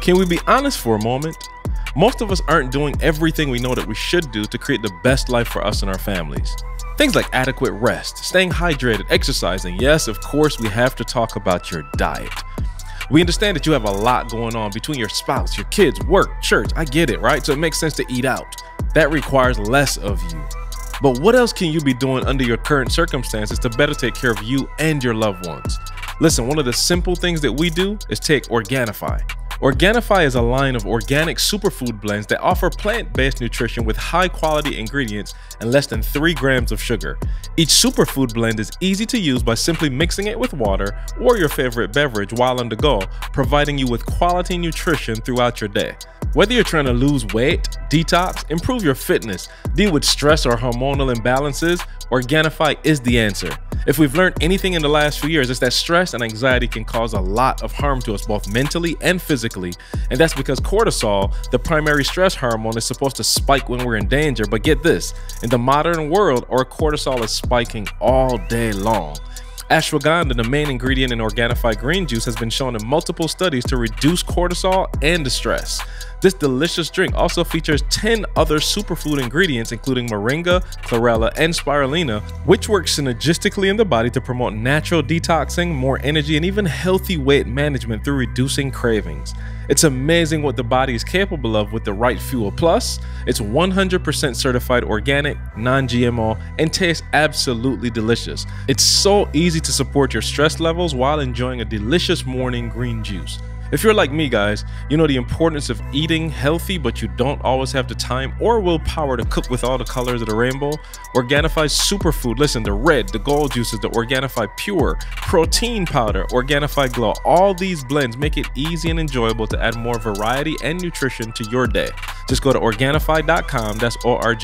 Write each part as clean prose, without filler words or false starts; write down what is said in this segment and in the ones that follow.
Can we be honest for a moment? Most of us aren't doing everything we know that we should do to create the best life for us and our families. Things like adequate rest, staying hydrated, exercising. Yes, of course, we have to talk about your diet. We understand that you have a lot going on between your spouse, your kids, work, church. I get it, right? So it makes sense to eat out. That requires less of you. But what else can you be doing under your current circumstances to better take care of you and your loved ones? Listen, one of the simple things that we do is take Organifi. Organifi is a line of organic superfood blends that offer plant-based nutrition with high-quality ingredients and less than 3 grams of sugar. Each superfood blend is easy to use by simply mixing it with water or your favorite beverage while on the go, providing you with quality nutrition throughout your day. Whether you're trying to lose weight, detox, improve your fitness, deal with stress or hormonal imbalances, Organifi is the answer. If we've learned anything in the last few years, it's that stress and anxiety can cause a lot of harm to us, both mentally and physically. And that's because cortisol, the primary stress hormone, is supposed to spike when we're in danger. But get this, in the modern world, our cortisol is spiking all day long. Ashwagandha, the main ingredient in Organifi green juice, has been shown in multiple studies to reduce cortisol and the stress. This delicious drink also features 10 other superfood ingredients, including moringa, chlorella, and spirulina, which work synergistically in the body to promote natural detoxing, more energy, and even healthy weight management through reducing cravings. It's amazing what the body is capable of with the right fuel. Plus, it's 100% certified organic, non-GMO, and tastes absolutely delicious. It's so easy to support your stress levels while enjoying a delicious morning green juice. If you're like me, guys, you know the importance of eating healthy, but you don't always have the time or willpower to cook with all the colors of the rainbow. Organifi's superfood, listen, the red, the gold juices, the Organifi Pure, protein powder, Organifi Glow, all these blends make it easy and enjoyable to add more variety and nutrition to your day. Just go to Organifi.com, that's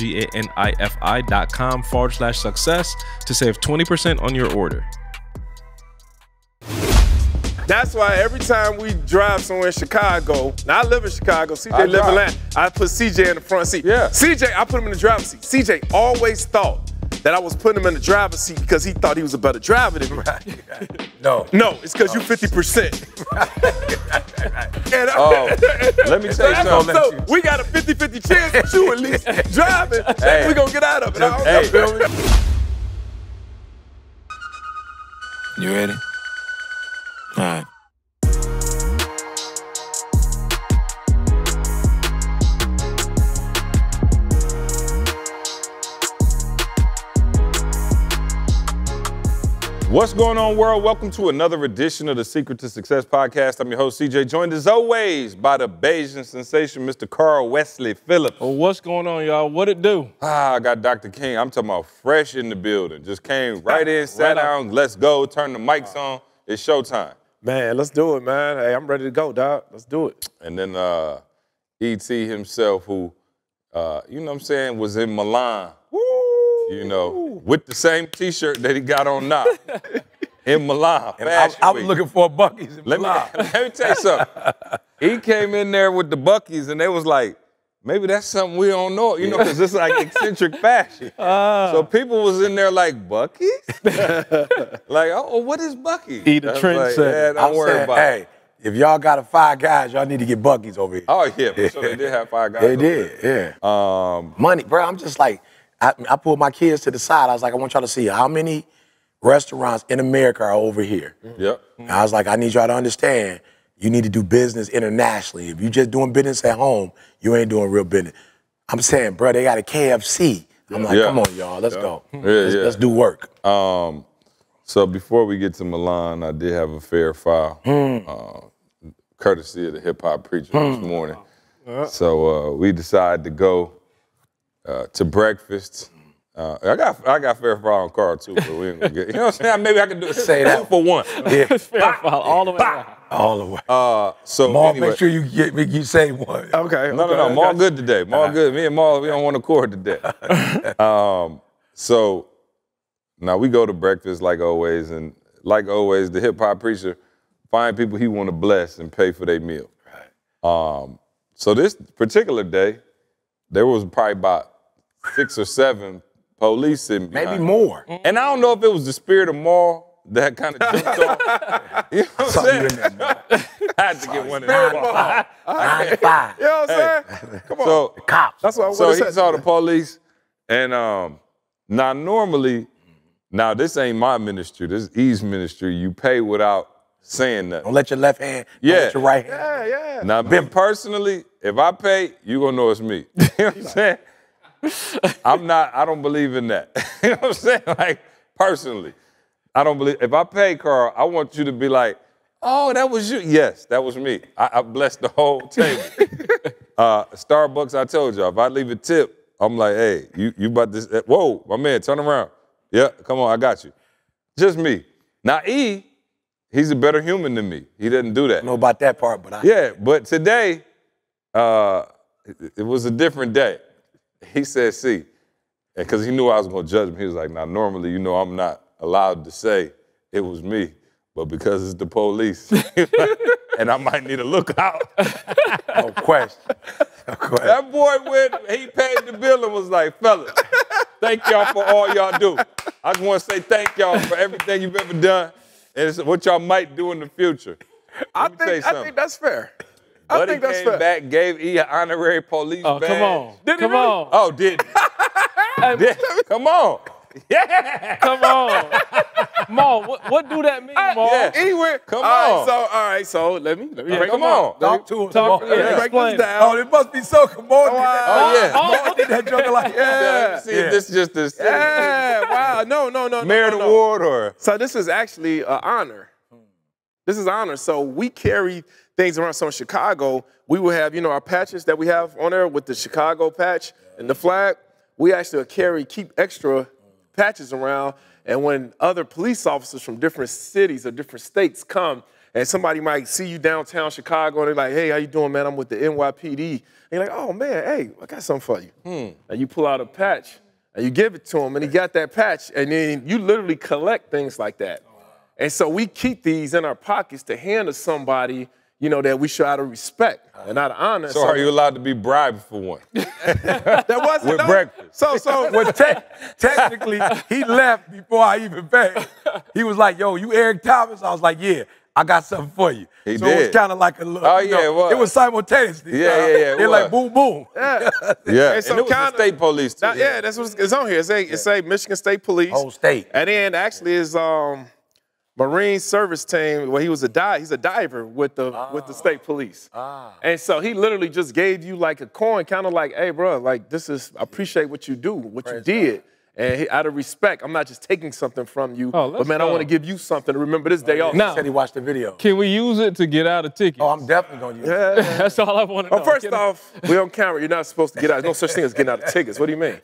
Organifi.com/success to save 20% on your order. That's why every time we drive somewhere in Chicago, now I live in Chicago, CJ live in Atlanta, I put CJ in the front seat. Yeah. CJ, I put him in the driver's seat. CJ always thought that I was putting him in the driver's seat because he thought he was a better driver than me. No. No, it's because you 50%. Let me tell you something. So we got a 50-50 chance with you at least driving. Hey. We're going to get out of it. Hey. Feel me? You ready? All right. What's going on, world? Welcome to another edition of the Secret to Success podcast. I'm your host, CJ, joined as always by the Bayesian sensation, Mr. Carl Wesley Phillips. Well, what's going on, y'all? What it do? I got Dr. King. I'm talking about fresh in the building. Just came right in, sat down, let's go, turn the mics on. It's showtime. Man, let's do it, man. Hey, I'm ready to go, dog. Let's do it. And then E.T. himself, who, you know what I'm saying, was in Milan. You know, with the same T-shirt that he got on now. In Milan. And I was looking for a Buc-ee's in Milan. Let me tell you something. He came in there with the Buc-ee's and they was like, maybe that's something we don't know, you know, because it's like eccentric fashion. So people was in there like, Buc-ee's? Like, oh, what is Buc-ee's? Eat a trend set. Don't worry about it. Hey, if y'all got a 5 guys, y'all need to get Buc-ee's over here. Oh, yeah, for sure. They did have 5 guys. They did, yeah. Money, bro, I'm just like, I pulled my kids to the side. I was like, I want y'all to see how many restaurants in America are over here. Yep. And I was like, I need y'all to understand, you need to do business internationally. If you're just doing business at home, you ain't doing real business. I'm saying, bro, they got a KFC. I'm like, come on, y'all, let's go. Let's do work. So before we get to Milan, I did have a fair file, courtesy of the hip-hop preacher this morning. So we decided to go to breakfast. I got fair file on Carl too, but we ain't gonna get. You know what I'm saying? Maybe I can do it. Say that 2 for 1. Yeah. Fair file all the way around. All the way. So Maul, anyway, make sure you say one. Okay. no. Maul good today. Maul good. Me and Maul, we don't want to accord today. So now we go to breakfast like always, and like always, the hip hop preacher find people he want to bless and pay for their meal. Right. So this particular day, there was probably about 6 or 7 police sitting behind. Maybe more. And I don't know if it was the spirit of Maul that kind of jumped on. You know what I'm saying? I had to get one in Spirit the ball. 9 to 5. You know what I'm saying? Come on. So, Cops. That's what I so want he to say. saw the police, and now normally, now this ain't my ministry. This is E's ministry. You pay without saying nothing. Don't let your left hand Yeah. go with your right hand. Yeah, yeah. Now, me personally, if I pay, you gonna know it's me. You know what I'm saying? I don't believe in that. You know what I'm saying? Like, personally, I don't believe. If I pay, Carl, I want you to be like, oh, that was you. Yes, that was me. I blessed the whole table. Starbucks, I told y'all, if I leave a tip, I'm like, hey, you about this? Whoa, my man, turn around. Yeah, come on, I got you. Just me. Now, E, he's a better human than me. He doesn't do that. I don't know about that part, but Yeah, but today, it was a different day. He said, see, because he knew I was going to judge him. He was like, now, normally, you know, I'm not allowed to say it was me, but because it's the police, and I might need a lookout. no question. No question. That boy went, he paid the bill and was like, fellas, thank y'all for all y'all do. I just want to say thank y'all for everything you've ever done and it's what y'all might do in the future. I Let me tell you something. think that's fair. I Buddy think that's came fair. back, gave E an honorary police badge. Come on. Did he Come really? on. Oh, did Come on. Yeah. Come on. Maul, what do that mean, Maul? Yeah. He went. Come all on. right, so let me Yeah, break come them on. Talk to him. Talk- Come on. yeah. break Explain. this down. Oh, it must be so. Come on. Oh, yeah. Come on, did that joke like Yeah. See, this is just the Yeah, wow. No. merit no. award or So this is actually an honor. This is honor. So we carry things around. So in Chicago, we will have, our patches that we have on there with the Chicago patch and the flag. We actually keep extra patches around. And when other police officers from different cities or different states come, and somebody might see you downtown Chicago, and they're like, hey, how you doing, man? I'm with the NYPD. And you're like, oh, man, hey, I got something for you. And you pull out a patch, and you give it to him, and he got that patch, and then you literally collect things like that. And so we keep these in our pockets to hand to somebody, that we show out of respect and out of honor. so are you allowed to be bribed for one? That wasn't With no. breakfast. So Well, technically, he left before I even paid. He was like, yo, you Eric Thomas? I was like, yeah, I got something for you. He so it was did. kind of like a little, Oh, yeah, it was. It was simultaneously. Yeah, it They're like, was. boom, boom. yeah, Yeah. And so And it was the kinda- state police, too. yeah, that's what it's on here. It's a Michigan State Police. Whole state. And then actually his Marine service team. Well, he's a diver with the state police. And so he literally just gave you like a coin, kind of like, hey, bro, like I appreciate what you do, what you did. And out of respect, I'm not just taking something from you, Oh, let's but man, I go. want to give you something to remember this day off. Now- He said he watched the video. Can we use it to get out of tickets? Oh, I'm definitely going to use it. Yeah. That's all I want to know. Well, first Can I- off, we on camera. You're not supposed to get out. There's no such thing as getting out of tickets. What do you mean?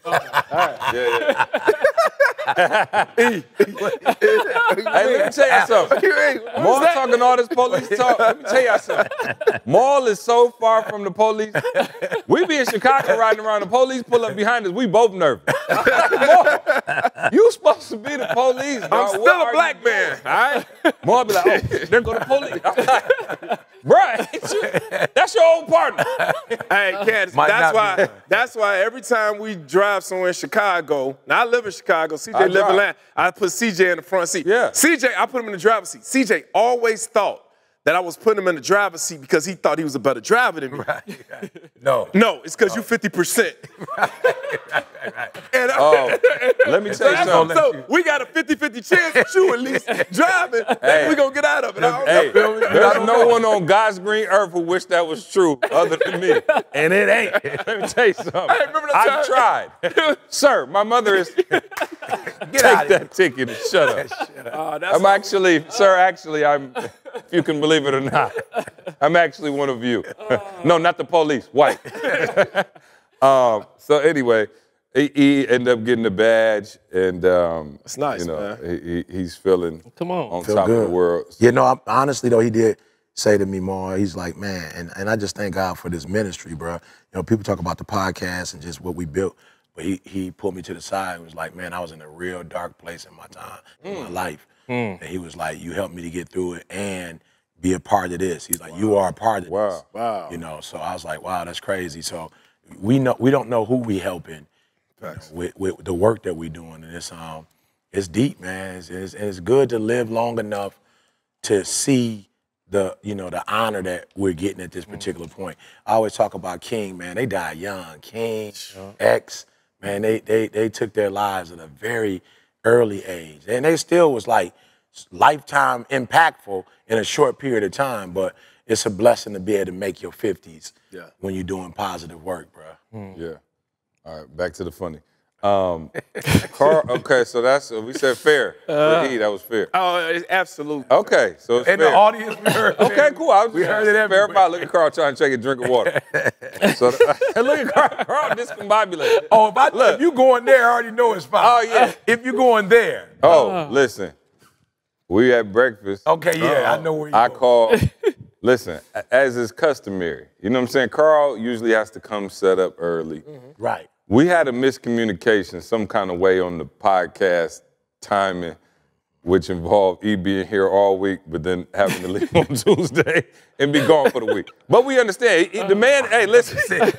Hey, let me tell you something. Maul talking all this police talk. Let me tell you something. Maul is so far from the police. We be in Chicago riding around. The police pull up behind us. We both nervous. Maul, you supposed to be the police, dog. I'm still What a are black you man. doing? All right. Maul be like, oh, there go the police. I'm like, bruh, that's your old partner. Hey, Candace, Might not be. that's why every time we drive somewhere in Chicago, now I live in Chicago, CJ I live in drive. Atlanta, I put CJ in the front seat. Yeah. CJ, I put him in the driver's seat. CJ always thought that I was putting him in the driver's seat because he thought he was a better driver than me. No. No, it's because you 50%. And Oh, let me tell you something. so we got a 50-50 chance that you at least driving, Hey. we gonna get out of it. I don't Hey, know. there's no one on God's green earth who wish that was true other than me. And it ain't. Let me tell you something. remember that I've tried. Sir, my mother is Get out take of here. that ticket and shut up. That's I'm actually, I'm, if you can believe it or not, I'm actually one of you. No, not the police, white. So anyway, he ended up getting the badge, and It's nice, man. He's feeling Come on. top of the good. world. You know, honestly, though, he did say to me, more, he's like, man, and I just thank God for this ministry, bro. You know, people talk about the podcast and just what we built, but he pulled me to the side and was like, man, I was in a real dark place in my time, in my life. And he was like, you helped me to get through it and be a part of this. He's like, you are a part of this. Wow. You know, so I was like, wow, that's crazy. So we don't know who we helping with the work that we doing, and it's deep, man. It's good to live long enough to see the honor that we're getting at this particular point. I always talk about King, man. They died young. King, X, man, they took their lives at a very early age. And they still was like lifetime impactful in a short period of time, but it's a blessing to be able to make your 50s when you're doing positive work, bro. Yeah. All right, back to the funny. Carl, okay, so we said fair. For E, that was fair. Oh, it's absolutely. Okay, so it's In fair. the audience, we heard it. Okay, cool. We heard it fair everywhere. about. Look at Carl trying to take a drink of water. So look at Carl discombobulated. Oh, if you going there, I already know it's fine. Oh, yeah. If you going there. Oh, listen. We at breakfast. Okay, yeah, I know where you I going. call, listen, as is customary. You know what I'm saying? Carl usually has to come set up early. Right. We had a miscommunication some kind of way on the podcast timing, which involved E being here all week, but then having to leave on Tuesday and be gone for the week. But we understand. The man, hey, listen. Listen.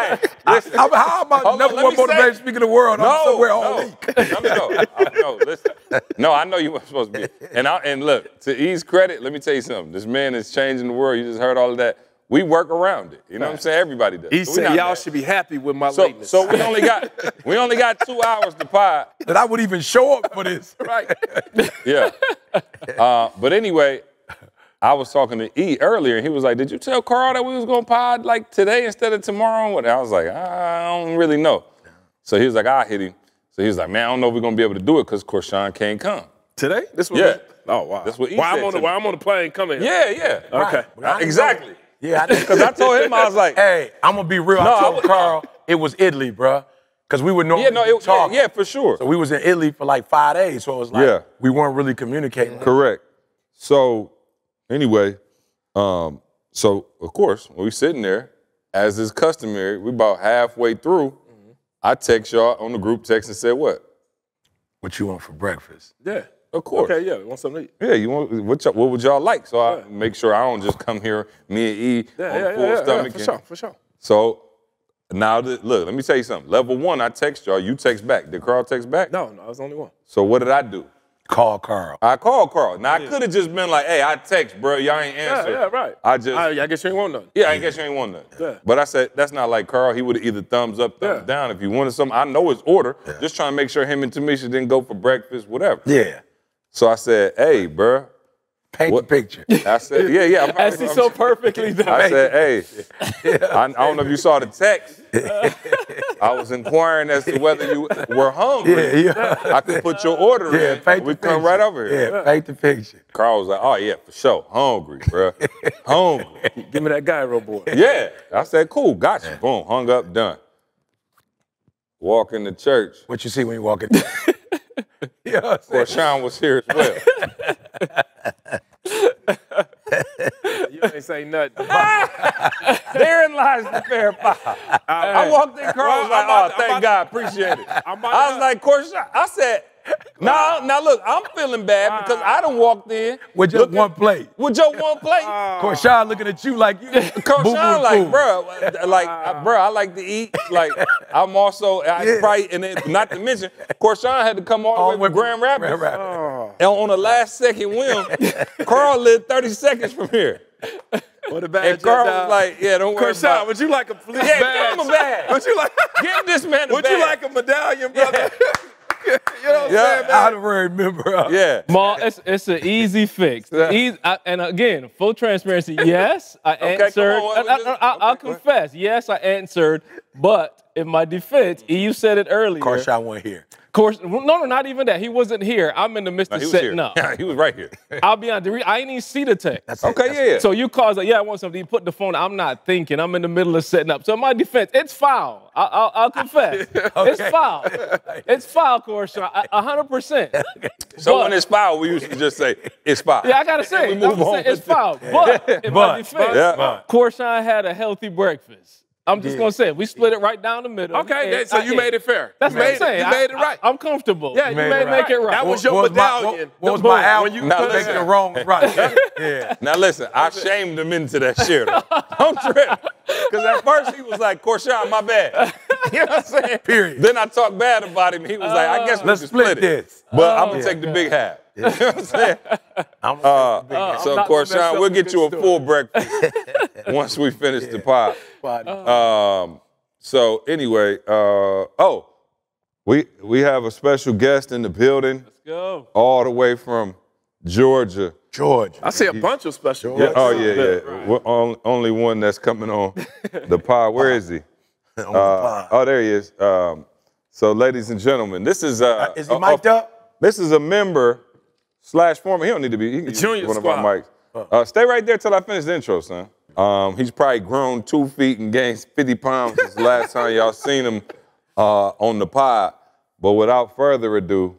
How about Hold on, number let one me say- motivated speaker in the world? I'm somewhere all week. No, listen. No, I know you weren't supposed to be. And look, to E's credit, let me tell you something. This man is changing the world. You just heard all of that. We work around it. You know what I'm saying? Everybody does. He So we said not y'all mad. should be happy with my lateness. So we only got 2 hours to pod. That I would even show up for this. right. Yeah. But anyway, I was talking to E earlier, and he was like, "Did you tell Carl that we was gonna pod like today instead of tomorrow?" And I was like, "I don't really know." So he was like, "I hit him." So he was like, "Man, I don't know if we're gonna be able to do it because Corshawn can't come." Today? This was Yeah. Oh wow. That's what he Why said to me. why I'm on the plane coming. Yeah. Okay. Right. Exactly. Yeah, I know. Because I told him, I was like, Hey, I'm gonna be real. No, I I told would- Carl it was Italy, bruh. Because we would normally talk. yeah, for sure. So we was in Italy for like 5 days. So it was like we weren't really communicating. Correct. So anyway, so of course, when we sitting there, as is customary, we about halfway through, I text y'all on the group text and said what? What you want for breakfast? Yeah. Of course. Okay, yeah. Want something to eat? Yeah, you want what would y'all like? So I make sure I don't just come here, me and E on full stomach. For sure. So now look, let me tell you something. Level 1, I text y'all, you text back. Did Carl text back? No, I was the only one. So what did I do? Call Carl. I called Carl. Now, I could have just been like, hey, I text, bro, y'all ain't answer. Yeah, right. I just, I guess you ain't want nothing. yeah, I guess you ain't want nothing. Yeah. But I said, that's not like Carl. He would have either thumbs up, thumbs down. If he wanted something, I know his order. Just trying to make sure him and Tamisha didn't go for breakfast, whatever. Yeah. So I said, hey, bro. Paint the picture. I said, yeah. As he's so perfectly done. I said, hey, I don't know if you saw the text. I was inquiring as to whether you were hungry. Yeah. I could put your order in. Paint We the come picture. right over here. Yeah, paint the picture. Carl was like, oh, yeah, for sure. Hungry, bro. Hungry. Give me that gyro boy. Yeah. I said, cool, got you. Boom, hung up, done. Walk into church. What you see when you walk in? You know what I'm saying? Corshawn was here as well. You ain't say nothing. Therein lies the fair fight. I walked in, Carl was like, oh, thank God, appreciate it. I was like, Corshawn, I said, now look, I'm feeling bad because I done walked in. With just one plate. With your one plate. Corshawn looking at you like you. Corshawn like, bro, I like to eat. Like, I'm also, probably, and then, not to mention, Corshawn had to come all the way from Grand Rapids. And on the last second whim, Carl lived 30 seconds from here. What a bad And Carl was like, yeah, don't worry Corshawn, about it. would you like a police Yeah, badge? give him a badge. Would you like? Give this man a Would badge. you like a medallion, brother? You know what I'm saying, man? I don't remember. Yeah. Ma, it's an easy fix. And again, full transparency, yes, I answered. come on, I'll confess, yes, I answered. But in my defense, you said it earlier. Corshawn wasn't here. No, not even that. He wasn't here. I'm in the midst of He was setting here. up. Yeah, he was right here. I'll be honest. I ain't even see the text. Okay, yeah. So you called, like, yeah, I want something. You put the phone. I'm not thinking. I'm in the middle of setting up. So in my defense, it's foul. I'll confess. It's foul. It's foul, Corshawn. 100%. So when it's foul, we used to just say, it's foul. Yeah, I gotta say, We move on. it's foul. But in my defense, Yeah. Corshawn had a healthy breakfast. I'm just gonna say it. We split it right down the middle. Okay, And so you made it fair. That's you what I'm made saying. You made it right. I'm comfortable. Yeah, you made made it make it right. That was your What medallion. what was my album? When you Now put listen. it- Making it wrong right. Yeah. Now listen, I shamed him into that shit. Don't trip. Because at first he was like, Corshawn, my bad. You know what I'm saying? Period. Then I talked bad about him. He was like, I guess we Let's can split split it. this. But I'm going to take the big half. You know what I'm saying? So, Corshawn, we'll get you a full breakfast once we finish the pod. So, anyway, we have a special guest in the building. Let's go. All the way from Georgia. I see a bunch of special guests. Oh, yeah. We're only one that's coming on the pod. Where is he? There he is. So, ladies and gentlemen, this is is he mic'd up? This is a member / former. He don't need to be. He can Junior one squad. of our mics. Stay right there till I finish the intro, son. He's probably grown 2 feet and gained 50 pounds since the last time y'all seen him on the pod. But without further ado,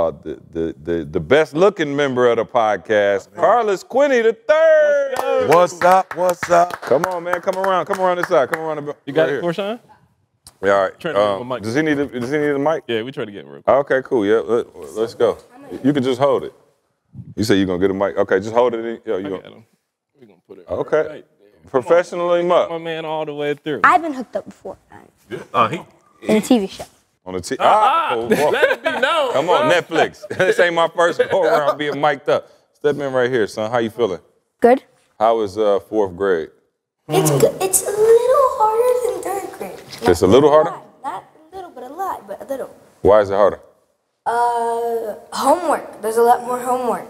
the best looking member of the podcast, Carlos Quinney III. What's up? What's up? Come on, man. Come around this side. Come around the. You got right it, Corshawn? Yeah, all right. Turn on the mic. Does he need a mic? Yeah, we try to get him real quick. Okay, cool. Yeah, let's go. You can just hold it. You say you're gonna get a mic. Okay, just hold it. We're gonna put it Okay. right there. Professionally up. My man all the way through. I've been hooked up before. In a TV show. On the TV. Let it be known. Come on, Netflix. This ain't my first go around being mic'd up. Step in right here, son. How you feeling? Good. How was 4th grade? It's good. It's a little harder than 3rd grade. It's a little harder? Not a little, but a lot, but a little. Why is it harder? Homework. There's a lot more homework.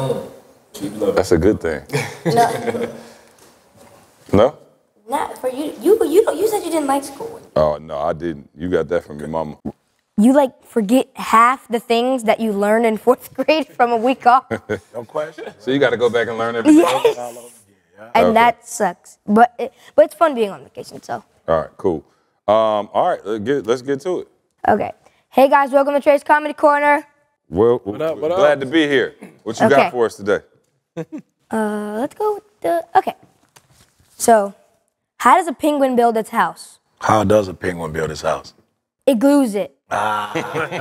That's a good thing. No, No? not for you. You said you didn't like school. Oh, no, I didn't. You got that from your mama. You forget half the things that you learned in 4th grade from a week off. No question. So you got to go back and learn everything? Yes. And that sucks. But it's fun being on vacation, so. All right, cool. All right, let's get to it. Okay. Hey guys, welcome to Trey's Comedy Corner. Well, What up? glad to be here. What you got for us today? Let's go with okay. So, how does a penguin build its house? How does a penguin build his house? It glues it. Come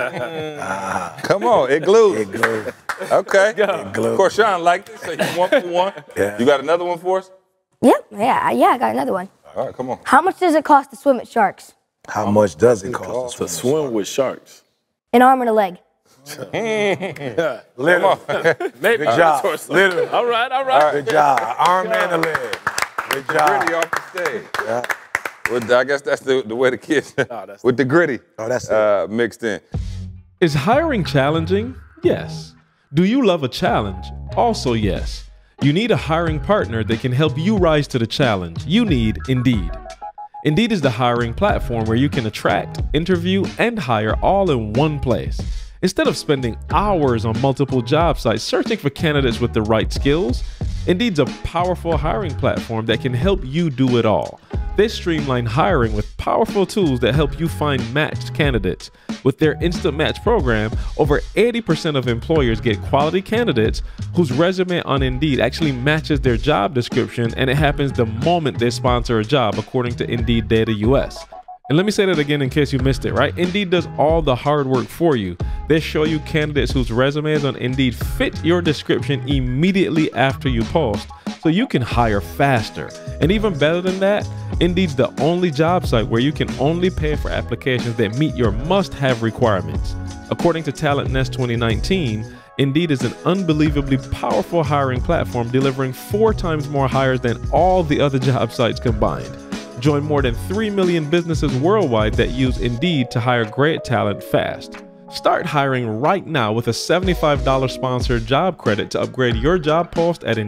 on, it glues. It glues. Okay. It glues. Of course, Sean liked it, so you 1 for 1. Yeah. You got another one for us? Yep. Yeah, I got another one. All right, come on. How much does it cost to swim at Sharks? How much does it cost To swim with sharks. An arm and a leg. Literally. Maybe. Good job. Literally. All right. Good job. Arm and a leg. Good Gritty job. off the stage. Yeah. Well, I guess that's the way the kids, with the gritty that's it. mixed in. Is hiring challenging? Yes. Do you love a challenge? Also, yes. You need a hiring partner that can help you rise to the challenge. You need Indeed. Indeed is the hiring platform where you can attract, interview, and hire all in one place. Instead of spending hours on multiple job sites searching for candidates with the right skills, Indeed's a powerful hiring platform that can help you do it all. They streamline hiring with powerful tools that help you find matched candidates. With their Instant Match program, over 80% of employers get quality candidates whose resume on Indeed actually matches their job description, and it happens the moment they sponsor a job, according to Indeed Data US. And let me say that again in case you missed it, right? Indeed does all the hard work for you. They show you candidates whose resumes on Indeed fit your description immediately after you post, so you can hire faster. And even better than that, Indeed's the only job site where you can only pay for applications that meet your must-have requirements. According to Talent Nest 2019, Indeed is an unbelievably powerful hiring platform, delivering 4 times more hires than all the other job sites combined. Join more than 3 million businesses worldwide that use Indeed to hire great talent fast. Start hiring right now with a $75 sponsored job credit to upgrade your job post at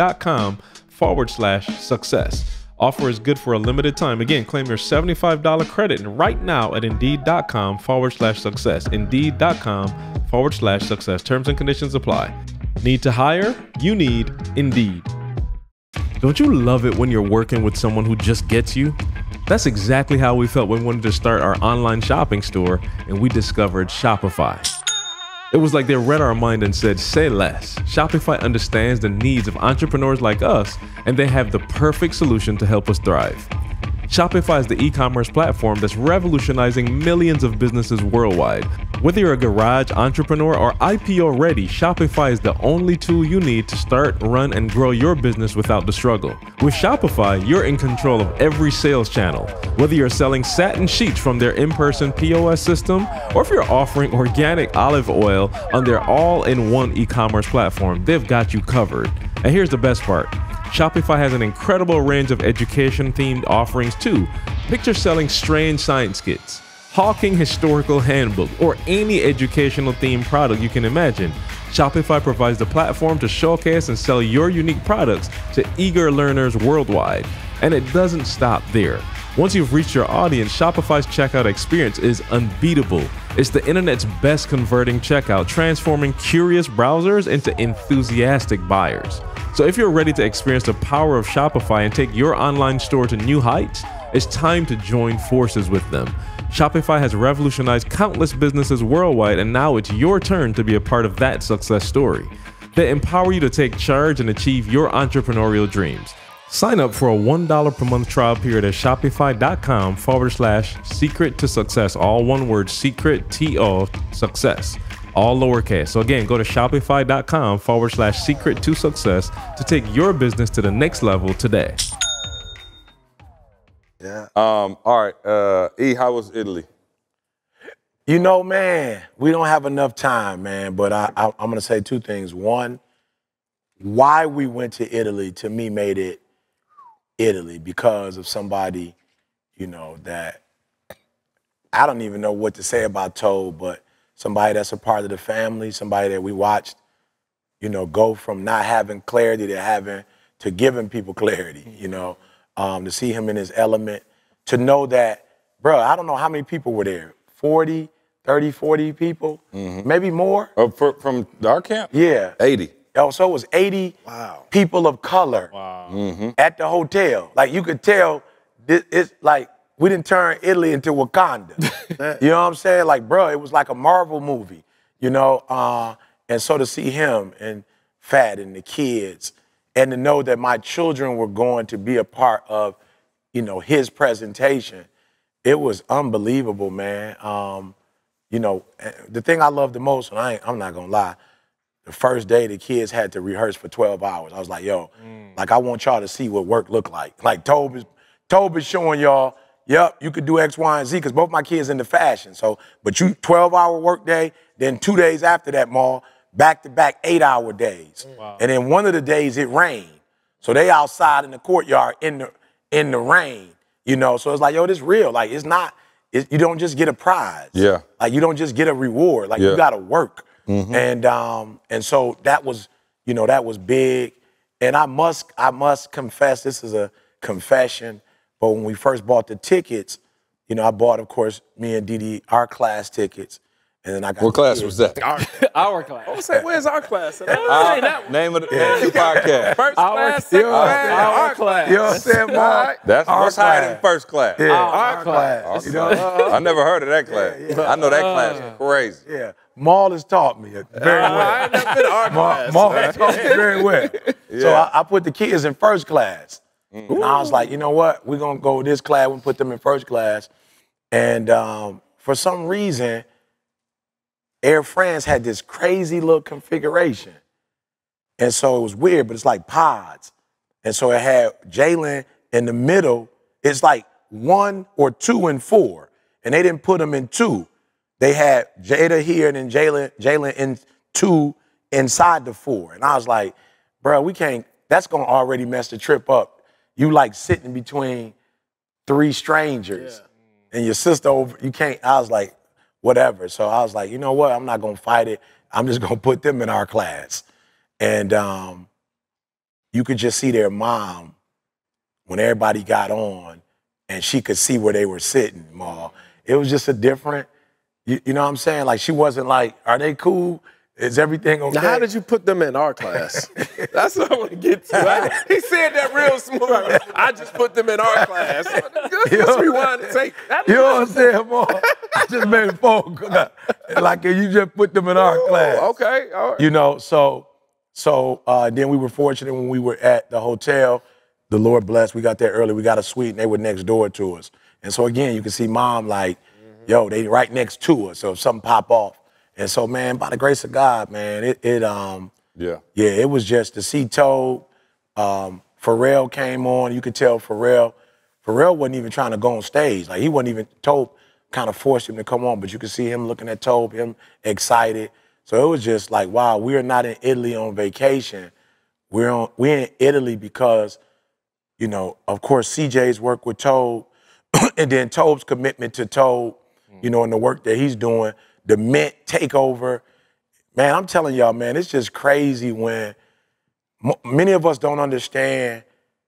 Indeed.com/success. Offer is good for a limited time. Again, claim your $75 credit right now at Indeed.com/success. Indeed.com/success. Terms and conditions apply. Need to hire? You need Indeed. Don't you love it when you're working with someone who just gets you? That's exactly how we felt when we wanted to start our online shopping store and we discovered Shopify. It was like they read our mind and said, say less. Shopify understands the needs of entrepreneurs like us, and they have the perfect solution to help us thrive. Shopify is the e-commerce platform that's revolutionizing millions of businesses worldwide. Whether you're a garage entrepreneur or IPO ready, Shopify is the only tool you need to start, run, and grow your business without the struggle. With Shopify, you're in control of every sales channel. Whether you're selling satin sheets from their in-person POS system, or if you're offering organic olive oil on their all-in-one e-commerce platform, they've got you covered. And here's the best part. Shopify has an incredible range of education-themed offerings too. Picture selling strange science kits, hawking historical handbook, or any educational themed product you can imagine. Shopify provides the platform to showcase and sell your unique products to eager learners worldwide. And it doesn't stop there. Once you've reached your audience, Shopify's checkout experience is unbeatable. It's the internet's best converting checkout, transforming curious browsers into enthusiastic buyers. So if you're ready to experience the power of Shopify and take your online store to new heights, it's time to join forces with them. Shopify has revolutionized countless businesses worldwide, and now it's your turn to be a part of that success story. They empower you to take charge and achieve your entrepreneurial dreams. Sign up for a $1 per month trial period at shopify.com/secret to success. All one word, secret, T-O, success. All lowercase. So again, go to shopify.com/secret to success to take your business to the next level today. Yeah. All right. E, how was Italy? You know, man, we don't have enough time, man, but I'm going to say two things. One, why we went to Italy, to me, made it Italy because of somebody, you know, that I don't even know what to say about Toad, but somebody that's a part of the family, somebody that we watched, you know, go from not having clarity to giving people clarity, you know, to see him in his element, to know that, bro, I don't know how many people were there, 40, 30, 40 people, maybe more. From our camp? Yeah. 80. Oh, so it was 80 people of color at the hotel. Like, you could tell, it's like, we didn't turn Italy into Wakanda. You know what I'm saying? Like, bro, it was like a Marvel movie, you know? And so to see him and Fat and the kids, and to know that my children were going to be a part of, you know, his presentation, it was unbelievable, man. You know, the thing I love the most, and I'm not gonna lie, the first day the kids had to rehearse for 12 hours. I was like, yo, like, I want y'all to see what work look like. Like, Tobe is showing y'all, yep, you could do X, Y, and Z, because both my kids into fashion. So, but you 12-hour work day, then 2 days after that, back-to-back 8-hour days. And then one of the days it rained. So they outside in the courtyard in the rain, you know? So it's like, yo, this real. Like, you don't just get a prize. Yeah. Like, you don't just get a reward. Like, you got to work. And so that was, you know, that was big. And I must confess, this is a confession, but when we first bought the tickets, you know, I bought, of course, me and Didi, our class tickets. And then I got what class was that? Our class. I was saying, where's our class? Name of the podcast. First class, second class, our class. You know what I'm saying, Mark? That's what's higher than first class. Yeah, our class. You know? I never heard of that class. I know that class is crazy. Yeah. Maul has taught me very well. I ain't never been to our class. Maul has taught me very well. So I put the kids in first class. And I was like, you know what? We're going to go with this class. We'll put them in first class. And for some reason, Air France had this crazy little configuration. And so it was weird, but it's like pods. And so it had Jalen in the middle. It's like 1 or 2 and 4. And they didn't put them in 2. They had Jada here and then Jalen in 2 inside the 4. And I was like, bro, we can't, that's going to already mess the trip up. You like sitting between 3 strangers and your sister over, you can't, I was like, whatever. So I was like, you know what? I'm not going to fight it. I'm just going to put them in our class. And you could just see their mom when everybody got on and she could see where they were sitting, Ma. It was just a different, you know what I'm saying? Like, she wasn't like, are they cool? Is everything okay? Now, how did you put them in our class? That's what I want to get to. He said that real smooth. I just put them in our class. Let's rewind and take that. You know what I'm saying, Mom? I just made a phone call. Like, you just put them in our class. Okay, all right. You know, so then we were fortunate when we were at the hotel. the Lord blessed. We got there early. We got a suite, and they were next door to us. And so again, you can see Mom like, yo, they right next to us. So if something pop off, and so man, by the grace of God, man, it was just to see Tobe. Pharrell came on. You could tell Pharrell wasn't even trying to go on stage. Like he wasn't even. Tobe kind of forced him to come on, but you could see him looking at Tobe, him excited. So it was just like, wow, we are not in Italy on vacation. We're in Italy because, you know, of course, CJ's work with Tobe, and then Tobe's commitment to Tobe, you know, and the work that he's doing, the Mint takeover. Man, I'm telling y'all, man, it's just crazy when many of us don't understand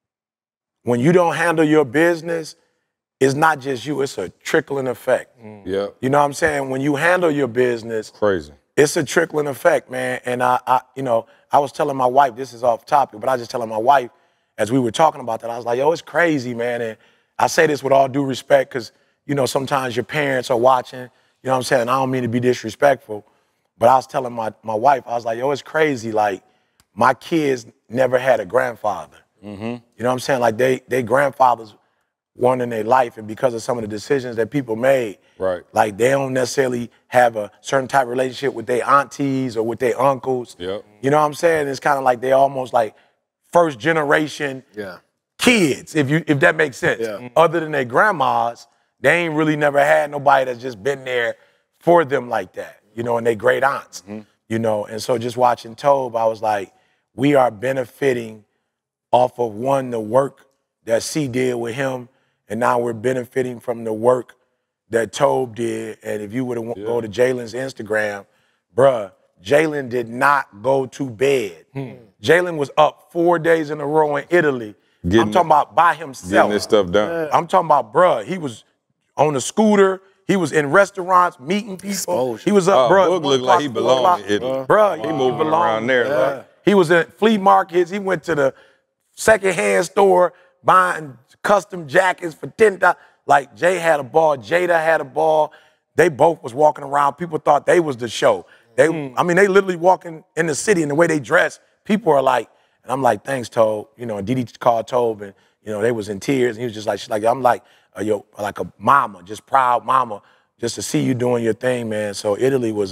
when you don't handle your business, it's not just you, it's a trickling effect. Yeah. You know what I'm saying? When you handle your business, crazy. It's a trickling effect, man. And I was telling my wife, this is off topic, but I was just telling my wife, as we were talking about that, I was like, yo, it's crazy, man. And I say this with all due respect, because, you know, sometimes your parents are watching, you know what I'm saying? I don't mean to be disrespectful, but I was telling my wife, I was like, yo, it's crazy. Like, my kids never had a grandfather. You know what I'm saying? Like, they grandfathers weren't in their life, and because of some of the decisions that people made, right? Like, they don't necessarily have a certain type of relationship with their aunties or with their uncles. Yep. You know what I'm saying? It's kind of like they almost like first generation kids, if that makes sense. Other than their grandmas, they ain't really never had nobody that's just been there for them like that, you know, and they great aunts, you know. And so just watching Tobe, I was like, we are benefiting off of, one, the work that C did with him, and now we're benefiting from the work that Tobe did. And if you were to go to Jalen's Instagram, bruh, Jalen did not go to bed. Jalen was up 4 days in a row in Italy. I'm talking about by himself. Getting this stuff done. I'm talking about, bruh, he was on a scooter. He was in restaurants, meeting people. He was up, bruh. Boog looked like he belonged in Italy. Bruh, he moving around there. Like. He was in flea markets. He went to the secondhand store buying custom jackets for $10. Like, Jay had a ball. Jada had a ball. They both was walking around. People thought they was the show. I mean, they literally walking in the city, and the way they dress, people are like, and I'm like, thanks, Tobe. You know, and Didi called Tobe, and, you know, they was in tears, and he was just like, she's like, I'm like, yo, like a mama, just proud mama, just to see you doing your thing, man. So Italy was,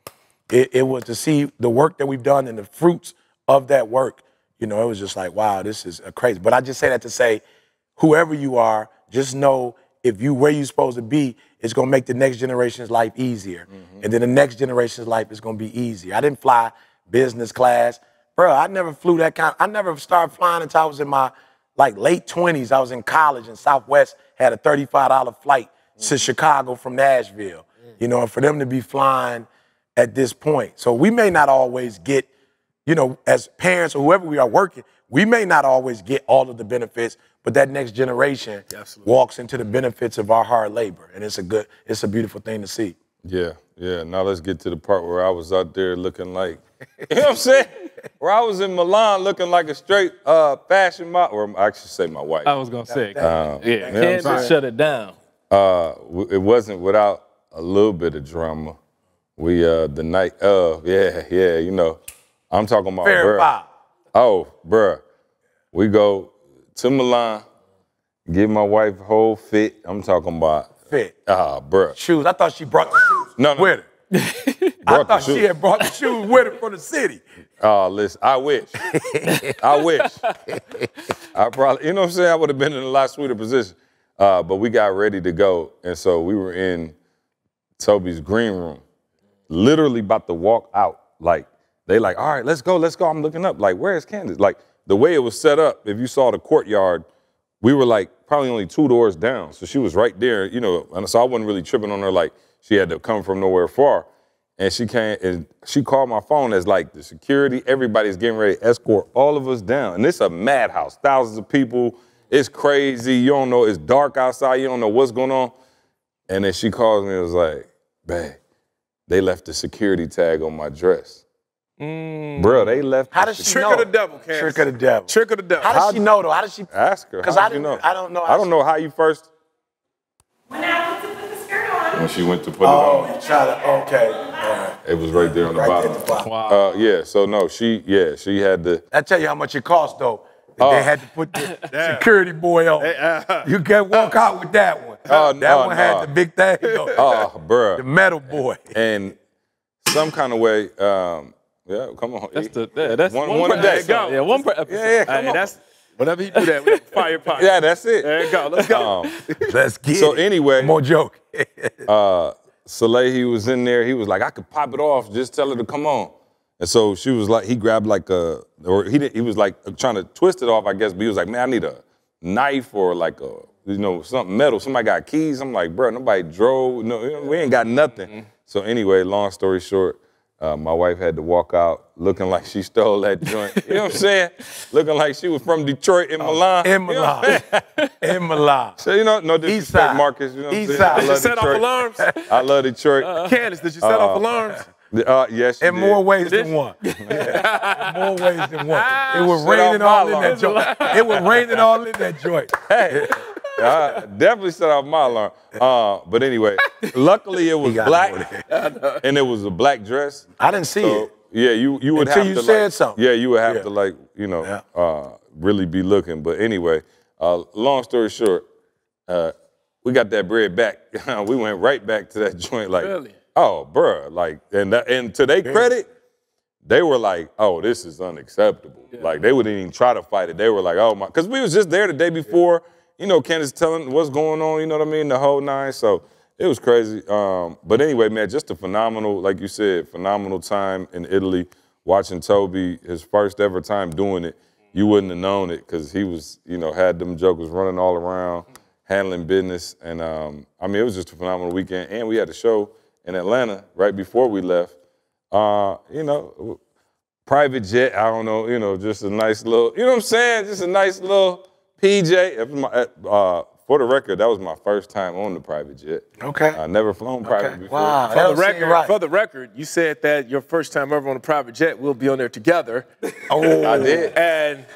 it was to see the work that we've done and the fruits of that work. You know, it was just like, wow, this is crazy. But I just say that to say, whoever you are, just know if you where you're supposed to be, it's gonna make the next generation's life easier. And then the next generation's life is gonna be easier. I didn't fly business class. Bro, I never flew that kind. I never started flying until I was in my late 20s. I was in college, and Southwest had a $35 flight to Chicago from Nashville. You know, and for them to be flying at this point. So we may not always get, you know, as parents or whoever we are working, we may not always get all of the benefits, but that next generation walks into the benefits of our hard labor. And it's a beautiful thing to see. Yeah. Now let's get to the part where I was out there looking like, you know what I'm saying? Where I was in Milan looking like a straight fashion model, or I should say my wife. I was going to say, can't just shut it down. It wasn't without a little bit of drama. We, the night of, you know, I'm talking about, bruh. Oh, bruh. We go to Milan, give my wife a whole fit. I'm talking about fit. Bruh. Shoes. I thought she brought the shoes with her. I thought she had brought the shoes with her from the city. Listen, I wish. I wish. I probably, you know what I'm saying? I would have been in a lot sweeter position. But we got ready to go. And so we were in Toby's green room, literally about to walk out. Like, they like, all right, let's go. I'm looking up, like, where's Candace? Like, the way it was set up, if you saw the courtyard, we were like probably only 2 doors down. So she was right there, you know, and so I wasn't really tripping on her like she had to come from nowhere far. And she came and she called my phone as like the security, everybody's getting ready to escort all of us down. And it's a madhouse, thousands of people. It's crazy. You don't know, it's dark outside. You don't know what's going on. And then she calls me and was like, babe, they left the security tag on my dress. Bro, they left. How does she Trick know? of the devil, Candace. Trick of the devil. Trick of the devil. How does she know, though? How does she? Ask her. Because I don't know. I don't know how you first. When I went to put the skirt on. When she went to put it on. You try to, okay. All right. It was right there on the Right bottom. there at the bottom. Wow. Yeah, so no, she had the. I tell you how much it costs, though. They had to put the security boy on. You can't walk out with that one. That one had the big thing. Oh, bruh. The metal boy. And some kind of way, yeah, come on. That's one a day. Yeah, one per episode. Yeah, come on. That's whenever he do that, we fire pocket. Yeah, that's it. There you go. Let's go. Let's get So it. anyway, More joke. Soleil, he was in there. He was like, I could pop it off. Just tell her to come on. And so she was like, he grabbed like he was like trying to twist it off, I guess. But he was like, man, I need a knife or like something metal. Somebody got keys. I'm like, bro, nobody drove. No, we ain't got nothing. Mm-hmm. So anyway, long story short, my wife had to walk out looking like she stole that joint. You know what I'm saying? Looking like she was from Detroit in Milan. In Milan. In Milan. So, no disrespect, Marcus. You know what I'm saying? Did you set off alarms? I love Detroit. Candace, did you set off alarms? Yes, she In did. more ways than one. Yeah. More ways than one. It was raining all in that joint. It was raining all in that joint. Hey, I definitely set off my alarm. But anyway, luckily it was black, and it was a black dress. I didn't see it. Yeah, you would have to. Until you said something. Yeah, you would have to really be looking. But anyway, long story short, we got that bread back. We went right back to that joint. Like, really? Oh, bruh, like, and to their credit, they were like, oh, this is unacceptable. Yeah. Like, they wouldn't even try to fight it. They were like, oh my, because we was just there the day before. Candace telling what's going on. You know what I mean? The whole nine. So it was crazy. But anyway, man, just a phenomenal, like you said, phenomenal time in Italy. Watching Toby, his first ever time doing it, you wouldn't have known it because he was, had them jokers running all around, handling business. And it was just a phenomenal weekend. And we had a show in Atlanta right before we left. Private jet, I don't know, just a nice little, you know what I'm saying? Just a nice little PJ. For the record, that was my first time on the private jet. Okay. I never flown private before. Wow. For the record, you said that your first time ever on a private jet, we'll be on there together. Oh, I did. And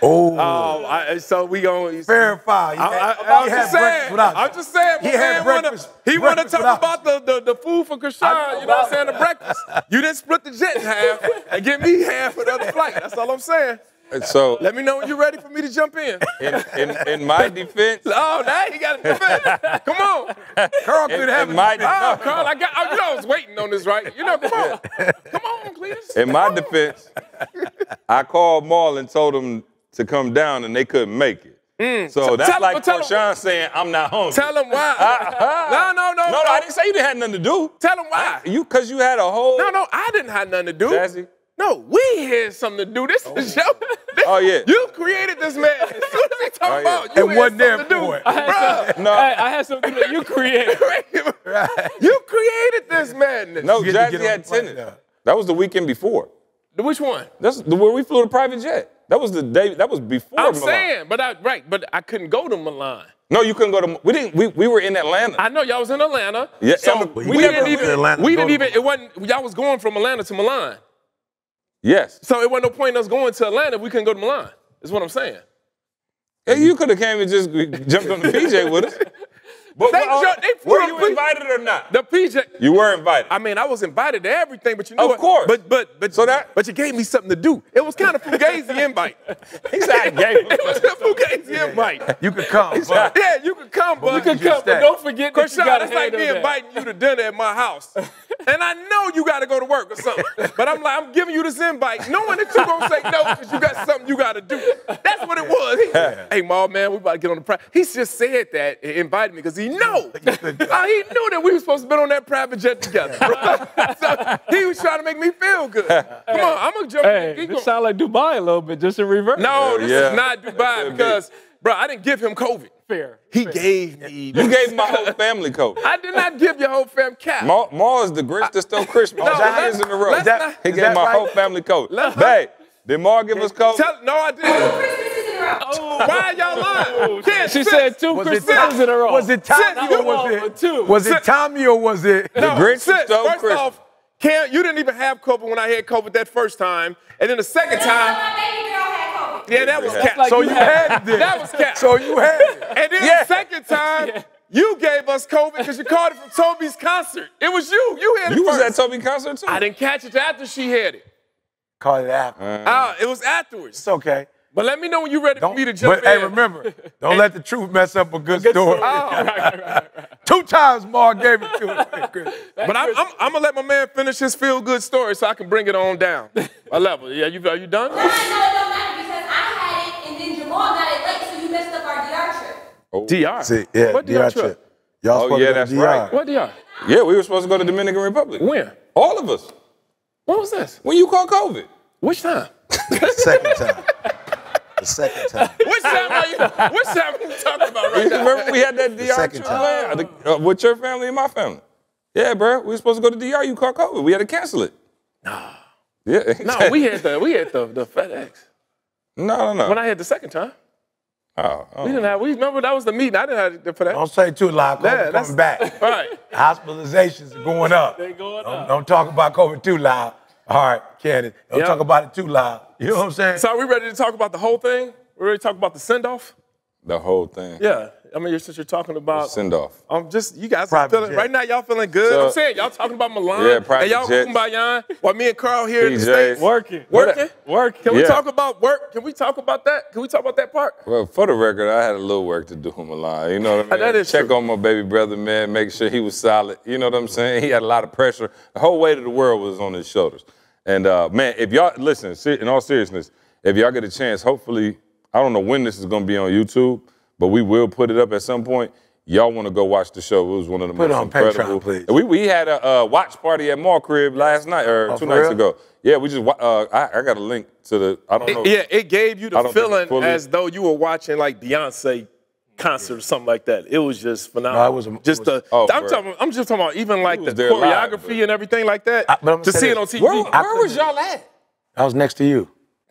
so we gonna verify. I'm just saying. He want to talk about the food for Krishan. You know what I'm saying? The breakfast. You didn't split the jet in half and give me half of the other flight. That's all I'm saying. So let me know when you're ready for me to jump in. In my defense. Oh, now you got to defend. Come on. Carl could have Carl, I was waiting on this, right? Come on. Come on, Cletus. In my defense, I called Maul and told them to come down and they couldn't make it. So that's like Krishan saying, I'm not hungry. Tell them why. No, I didn't say you didn't have nothing to do. Tell them why. Because you had a whole. No, I didn't have nothing to do. Jazzy? No, we had something to do. This is the show. Yeah. You created this man. As soon as he talk about you and wasn't there for it. I had something that you created. You created this madness. No, Jazzy had tennis. That was the weekend before. Which one? That's where we flew the private jet. That was the day. That was before I'm Milan. saying, but I couldn't go to Milan. No, you couldn't go to. We didn't. We were in Atlanta. I know y'all was in Atlanta. Yeah. So we didn't even. It wasn't. Y'all was going from Atlanta to Milan. Yes. So it wasn't no point in us going to Atlanta if we couldn't go to Milan. Is what I'm saying. Hey, you could have came and just jumped on the PJ with us. But were you invited or not? The PJ. You were invited. I mean, I was invited to everything, but you know Of course. But you gave me something to do. It was kind of fugazi invite. He said I gave him. It was a fugazi invite. You could come. Yeah, you could come, but you could come, but don't forget that you got to it's like me inviting you to dinner at my house. And I know you got to go to work or something. But I'm giving you this invite, knowing that you're going to say no because you got something you got to do. That's what it was. Hey, Ma, man, we about to get on the private. He just said that, invited me because he knew. He knew that we were supposed to be on that private jet together. So he was trying to make me feel good. Come on, I'm going to jump in. Hey, this sound like Dubai a little bit, just in reverse. No, this is not Dubai because, bro, I didn't give him COVID. Fair. He gave me. You gave my whole family COVID. I did not give your whole fam cap. Ma is the Grinch that stole Christmas. Years in a row. He gave my whole family COVID. Babe, did Ma give us COVID? No, I didn't. Why y'all lying? She said 2 Christmases in a row. Was it Tommy or was it Tommy or was it the Grinch that stole Christmas? Christmas? First off, Cam, you didn't even have COVID when I had COVID that first time, and then the second time. Yeah, that was cap. Like so you had it. That was cap. So you had it. And then the second time, you gave us COVID because you called it from Toby's concert. It was you. You had it You was first. at Toby's concert too? I didn't catch it after she had it. Call it after. It was afterwards. It's okay. But let me know when you're ready for me to jump in. Hey, remember, don't let the truth mess up a good story. Oh, right. 2 times Mark gave it to him. But I'm gonna let my man finish his feel-good story so I can bring it on down. A level. Yeah, are you done? No, it don't matter because I had it and then Jamal got it late, so you messed up our DR trip. Oh. DR. See, yeah, What DR trip? Y'all supposed to go to that's DR. right. What DR? Yeah, we were supposed to go to Dominican Republic. When? All of us. What was this? When you caught COVID. Which time? The second time. The second time. Which time are you talking about right now? Remember we had that DR second trip time. planned, with your family and my family. Yeah, bro. We were supposed to go to DR. You caught COVID. We had to cancel it. Nah. Yeah. No, we had the FedEx. No. When I had the second time. Oh. We remember that was the meeting. I didn't have it for that. Don't say too loud. Yeah, COVID coming back. Right. Hospitalizations are going up. They going up. Don't talk about COVID too loud. All right, Cannon. Don't Yep. talk about it too loud. You know what I'm saying? So are we ready to talk about the whole thing? We ready to talk about the send-off? The whole thing. Yeah. I mean, since you're talking about Send off. you guys are Private feeling jet. right now. Y'all feeling good? So- I'm saying y'all talking about Milan. Yeah, private and y'all jets. kumbayan. While me and Carl here in the PJs. States Working. working. Can we Yeah. talk about work? Can we talk about that? Can we talk about that part? Well, for the record, I had a little work to do in Milan. You know what I mean? That is Check true. on my baby brother, man. Make sure he was solid. You know what I'm saying? He had a lot of pressure. The whole weight of the world was on his shoulders. And man, if y'all listen, in all seriousness, if y'all get a chance, hopefully, I don't know when this is going to be on YouTube, but we will put it up at some point. Y'all want to go watch the show? It was one of the Put it most on incredible. Patreon, please. We had a watch party at Mall Crib last night or 2 for nights real? ago. Yeah, we just I got a link to the. I don't know. Yeah, it gave you I the don't think feeling fully- as though you were watching like Beyonce concert or something like that. It was just phenomenal. No, it was a- just it the. was- I'm just talking about even like He the was there live, choreography but- and everything like that. but I'm To saying see it on this. TV. Where was y'all at? I was next to you.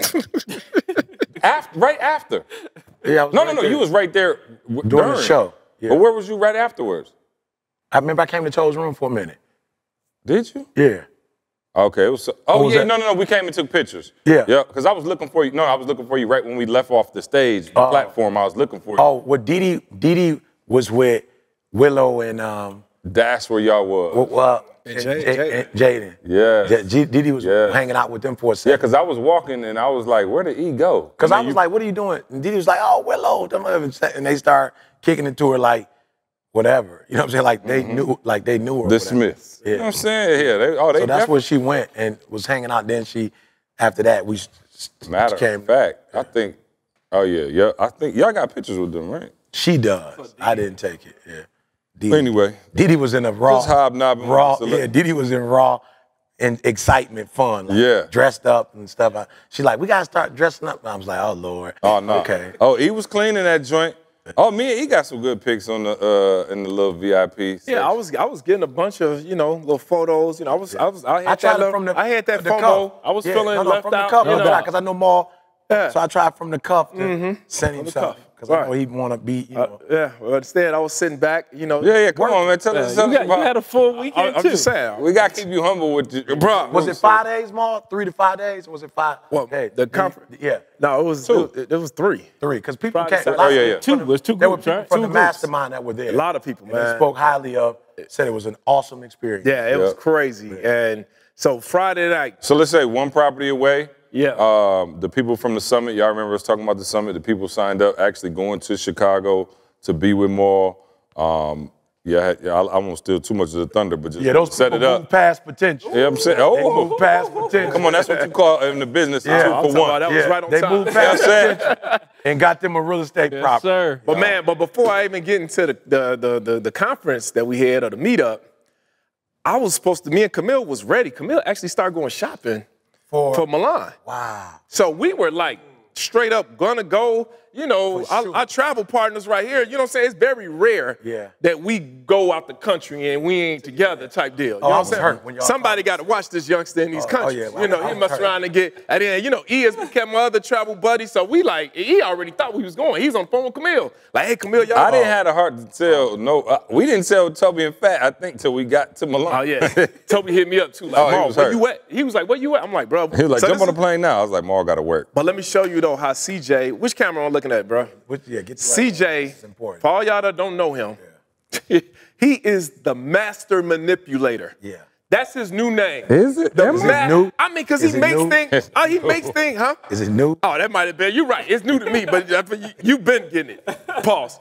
Right after. Yeah, I was No, right no. there. You was right there During during the show. Yeah. But where was you right afterwards? I remember I came to Toad's room for a minute. Did you? Yeah. Okay. It was. What was Yeah. that? No. We came and took pictures. Yeah. Yeah. Because I was looking for you. No, I was looking for you right when we left off the stage, the platform. I was looking for you. Oh, well, Didi was with Willow and That's where y'all was. Jaden. Yeah. Didi was Yeah. hanging out with them for a Yeah, second. because I was walking and I was like, where did he go? Because I was like, what are you doing? And Didi was like, oh, Willow. And they start kicking it to her like, whatever. You know what I'm saying? Like they knew her. The whatever. Smiths. Yeah. You know what I'm saying? Yeah. They So that's definitely- where she went and was hanging out. Then after that, we Matter came. of fact, I think, I think y'all got pictures with them, right? She does. I didn't take it. Yeah. Didi. Anyway. Didi was in a raw. Just hobnobbing with Raw. the select- Yeah, Didi was in raw and excitement, fun. Like, Yeah. Dressed up and stuff. She's like, we got to start dressing up. And I was like, oh, Lord. Oh, no. Okay. Oh, he was cleaning that joint. Oh, me and he got some good pics on the in the little VIP section. Yeah, I was getting a bunch of little photos. I had tried that it from the I had that the FOMO. cuff. I was Yeah, feeling no, left from out. the cuff. you know. Because I know Maul. Yeah. So I tried from the cuff to send him the something. cuff. Because I Right. know he'd want to be, Yeah, well, instead I was sitting back. Yeah, come on, man. Tell us You something about. had a full weekend I'm too. just saying. We got to keep you humble with you. Bro, Was it 5 days, Maul? 3 to 5 days? Or was it 5? What, days? the conference? Yeah. No, it was Two. It was 3. 3. Because people Friday, can't. Saturday. Oh, yeah, yeah. Two. It was two There were groups, people right? from Two the groups. mastermind that were there. A lot of people, And they man. spoke highly of, said it was an awesome experience. Yeah, it was Yeah. crazy. And so Friday night, So let's say one property away. Yeah. The people from the summit, y'all remember us talking about the summit. The people signed up actually going to Chicago to be with Maul. I won't steal too much of the thunder, but just Yeah, those set people it up. move past potential. Yeah, I'm saying, They oh, move past potential. come on, that's what you call in the business. Yeah, Two I'm for talking one. about that was right on they time. moved You know what past I'm saying? potential and got them a real estate Yes, property. sir. but before I even get into the conference that we had or the meetup, I was supposed to. Me and Camille was ready. Camille actually started going shopping for Milan. Wow. So we were like straight up gonna go. Our travel partners right here, you know what I'm saying? It's very rare that we go out the country and we ain't together type deal. You know I what I'm was saying? hurt when y'all Somebody got to watch this youngster in these countries. yeah, well, I He was must hurt. around and get, and then, E has become my other travel buddy. So we he already thought we was going. He's on the phone with Camille. Like, hey, Camille, y'all. I didn't have the heart to tell. No, we didn't tell Toby and Fat. I think till we got to Milan. Oh, yeah. Toby hit me up, too. Like, Oh, he Maul, was where hurt. you at? He was like, where you at? I'm like, bro. He was like, so jump this on the is- plane now. I was like, Maul got to work. But let me show you, though, how CJ, which camera I'm looking at, bro? Get the right CJ, It's important. for all y'all that don't know him, he is the master manipulator. Yeah. That's his new name. Is it? Is it new? I mean, because Is he it makes new? things. He makes things, huh? Is it new? Oh, that might have been. You're right. It's new to me, but you've been getting it. Pause.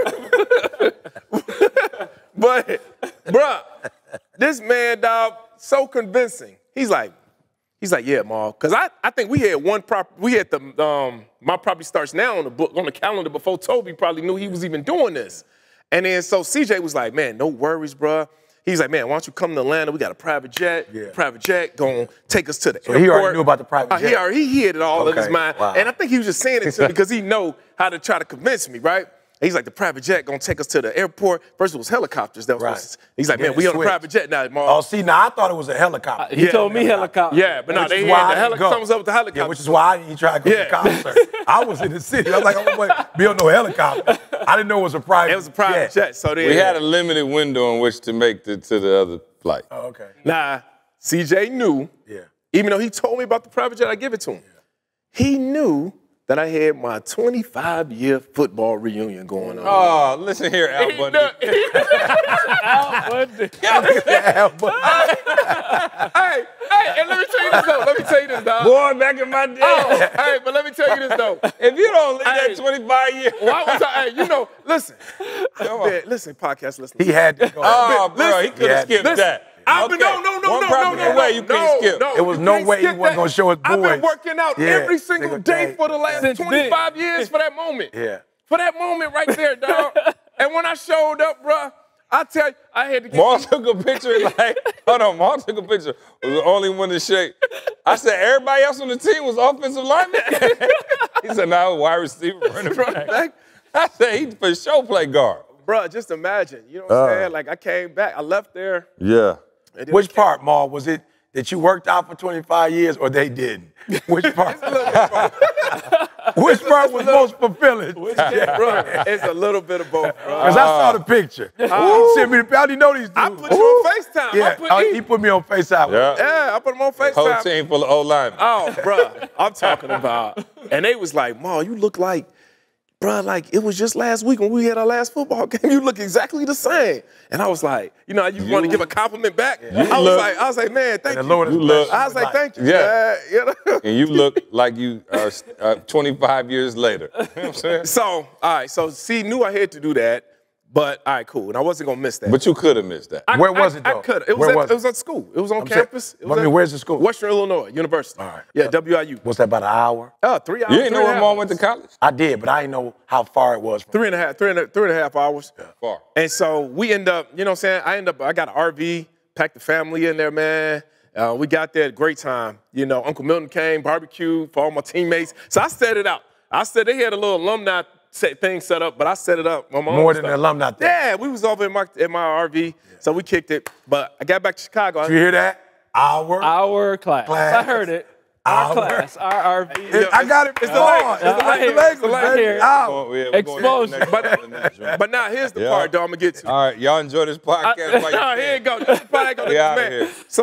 But, bruh, this man, dog, so convincing. He's like, yeah, Ma. Because I think we had the My Property Starts Now on the calendar before Toby probably knew he was even doing this. And then so CJ was like, man, no worries, bruh. He's like, man, why don't you come to Atlanta? We got a private jet. Yeah. Private jet going to take us to the airport. He already knew about the private jet. He had it all in his mind. Wow. And I think he was just saying it to me because he know how to try to convince me, right? He's like, the private jet going to take us to the airport. First it was helicopters. He's like, man, we on a private jet now, Mark. Oh, see, now I thought it was a helicopter. He told me helicopter. Yeah, but no, they had the helicopter. Comes up with the helicopter. Yeah, which is why I didn't try to go to the concert. I was in the city. I was like, I'm going to be on no helicopter. I didn't know it was a private jet. It was a private jet. So we had a limited window in which to make to the other flight. Oh, okay. Nah, CJ knew, even though he told me about the private jet, I give it to him. He knew that I had my 25-year football reunion going on. Oh, listen here, Al Bundy. Al Bundy. Hey, and let me tell you this, though. Let me tell you this, dog. Boy, back in my day. Oh, hey, but let me tell you this, though. If you don't live that 25 years. Why was I, listen. Listen, podcast listeners. He had to go. Oh, bro, he could have skipped that. No. You couldn't skip. There was no way he wasn't going to show his boys. I've been working out every single day for the last 25 years for that moment. Yeah. For that moment right there, dog. And when I showed up, bro, I tell you, I had to get... Maul took a picture Maul took a picture. Was the only one to shake. I said, everybody else on the team was offensive lineman. He said, no, wide receiver, running back. I said, he for sure play guard. Bro, just imagine. You know what I'm saying? Like, I came back. I left there. Yeah. Which part, Maul? Was it that you worked out for 25 years or they didn't? Which part? Which part was most fulfilling? Bro, it's a little bit of both, bro. Because I saw the picture. He sent me I didn't know these dudes. I put you on FaceTime. Yeah, he put me on FaceTime. Yeah, I put him on FaceTime. Whole team full of O-linemen. Oh, bro, I'm talking about. And they was like, Ma, you look like, bro, like it was just last week when we had our last football game. You look exactly the same. And I was like, you want to give a compliment back? I was like, man, thank you. I was like, thank you. Yeah. And you look like you are 25 years later. You know what I'm saying? So, all right, so C knew I had to do that. But, all right, cool. And I wasn't going to miss that. But you could have missed that. Where was it, though? I could have. It was at school. It was on campus. Where's the school? Western Illinois University. All right. Yeah, WIU. What's that, about an hour? 3 hours. You didn't know where Mom went to college? I did, but I didn't know how far it was. Three and a half hours. Yeah. Far. And so we end up, you know what I'm saying? I got an RV, packed the family in there, man. We got there, great time. You know, Uncle Milton came, barbecue for all my teammates. So I set it out. They had a little alumni thing set up, but I set it up. More than the alumni thing. Yeah, we was over in my RV, so we kicked it. But I got back to Chicago. Did you hear that? Our class. I heard it. Our class. Our RV. I got it. It's the law. It's the language. Exposure. But now here's the part, though, I'm going to get to. All right, y'all enjoy this podcast. Here you go. This is the part I got to get here. So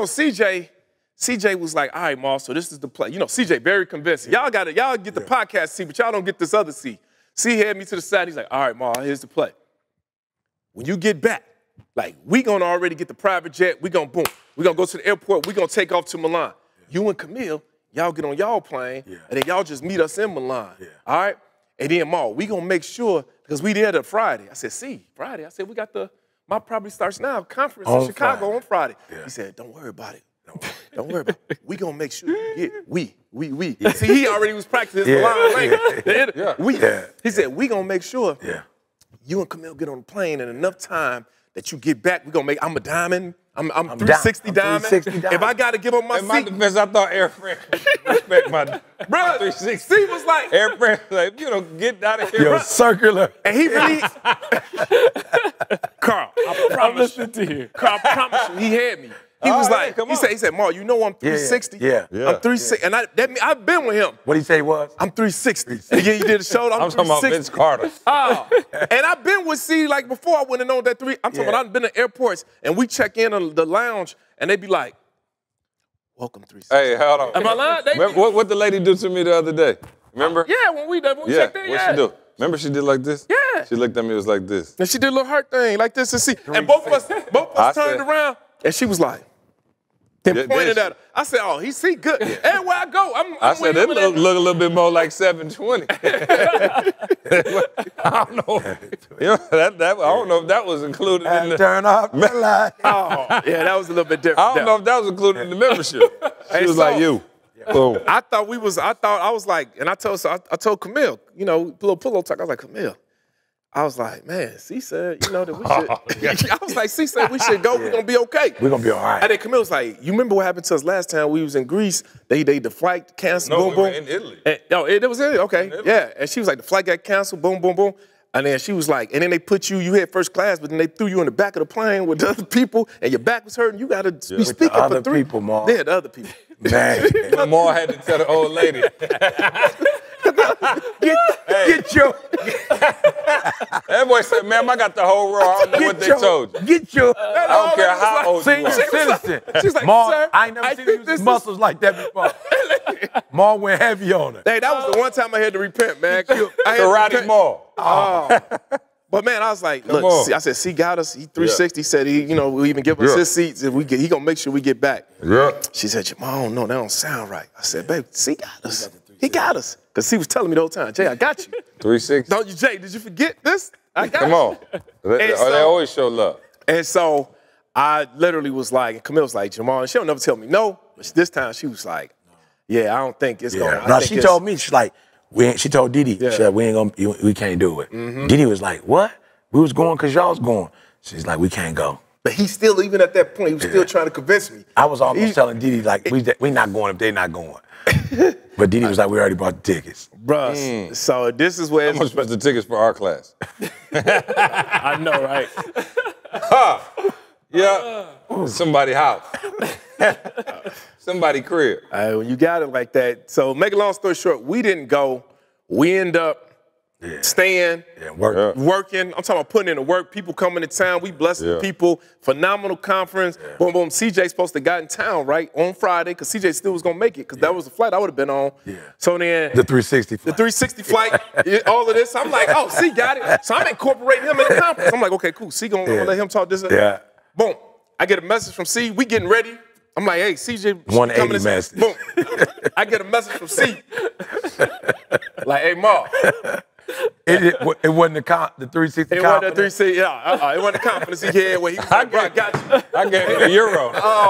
CJ was like, all right, Ma, so this is the play. You know, CJ, very convincing. Y'all get the podcast C, but y'all don't get this other C. C had me to the side. He's like, all right, Ma, here's the play. When you get back, like, we going to already get the private jet. We going to, boom. We going to go to the airport. We going to take off to Milan. You and Camille, y'all get on y'all plane, and then y'all just meet us in Milan. All right? And then, Ma, we going to make sure, because we there the Friday. I said, see, Friday. I said, we got the My Property Starts Now conference in Chicago on Friday. He said, don't worry about it. Don't worry about it. We gonna make sure you get we. See, he already was practicing his Milan language. He said, we gonna make sure you and Camille get on the plane in enough time that you get back. We gonna make, I'm a diamond. I'm 360 diamond. If I gotta give him my seat. In my defense, I thought Air France respect my 360. He was like, Air France, like, you know, get out of here. Yo, circular. And he really, Carl, I promise you. Carl, I promise you, he had me. He was like, he said, Ma, you know I'm 360? Yeah. I'm 360. And I've been with him. What did he say he was? I'm 360. Yeah, you did a show. I'm talking about Vince Carter. Oh. And I've been with C like before I wouldn't have known that I'm talking about I've been to airports and we check in on the lounge and they be like, welcome 360. Hey, hold on. Am I lying? Remember what the lady do to me the other day? Remember? Yeah, when we checked in. What she do? Remember she did like this? Yeah. She looked at me, it was like this. And she did a little heart thing like this and see. And both of us turned around and she was like, Then pointed at her. I said, oh, he see good. Everywhere I go, I said, it look a little bit more like 720. I don't know. You know, I don't know if that was included in the... Turn off the light. Oh, yeah, that was a little bit different. I don't know if that was included in the membership. She was like, you. Boom. I was like, and I told Camille, you know, little pillow talk. I was like, Camille, I was like, man, C said, you know, that we should. I was like, C said we should go. We're gonna be okay. We're gonna be all right. And then Camille was like, you remember what happened to us last time we was in Greece? The flight canceled. No, boom, we boom. were in Italy. And, it was in Italy. Okay, yeah. And she was like, the flight got canceled. Boom, boom, boom. And then she was like, and then they put you had first class, but then they threw you in the back of the plane with the other people, and your back was hurting. You got to be speaking for other 3 people, Ma. Yeah, the other people. Man. My mom had to tell the old lady. Get your That boy said, ma'am, I got the whole row. I don't know what they told you. Get your I don't care how old you senior are. citizen. She's like, Ma, sir, I ain't never seen you muscles like that before. Ma went heavy on her. Hey, that was the one time I had to repent, man. I had to Karate repent. Mall. Oh. But man, I was like, look, on. I said, C got us. He 360 said he, you know, will even give us his seats if we get. He gonna make sure we get back. Yeah. She said, Jamal, I don't know, that don't sound right. I said, babe, C got us. He got us. Cause he was telling me the whole time, Jay, I got you. 360. Don't you, Jay? Did you forget this? I got Come you. on. They always show love. And so I literally was like, and Camille was like, Jamal, and she'll never tell me no. But this time she was like, yeah, I don't think it's gonna. No, she told me, she's like, she told Didi, she said, we ain't gonna, we can't do it. Didi was like, what? We was going because y'all was going. She's like, we can't go. But he still, even at that point, he was still trying to convince me. I was almost telling Didi, like, we not going if they not going. But Didi was like, we already bought the tickets. Bruh, so this is where How much was the tickets for our class? I know, right? Yeah. Somebody house. Somebody crib. When you got it like that. So make a long story short, we didn't go. We end up staying, working. I'm talking about putting in the work. People coming to town. We blessing people. Phenomenal conference. Boom, boom. CJ's supposed to got in town, right, on Friday, because CJ still was going to make it, because that was the flight I would have been on. So then The 360 flight. The 360 flight, all of this. I'm like, oh, C got it. So I'm incorporating him in the conference. I'm like, okay, cool. C gonna let him talk this. Yeah. Boom. I get a message from C. We getting ready. I'm like, hey, CJ. 180 message. Boom. I get a message from C. Like, hey, Ma. It wasn't the 360 It wasn't the 360, it wasn't the confidence he had where he was like, bro, I got you. I gave him a Euro.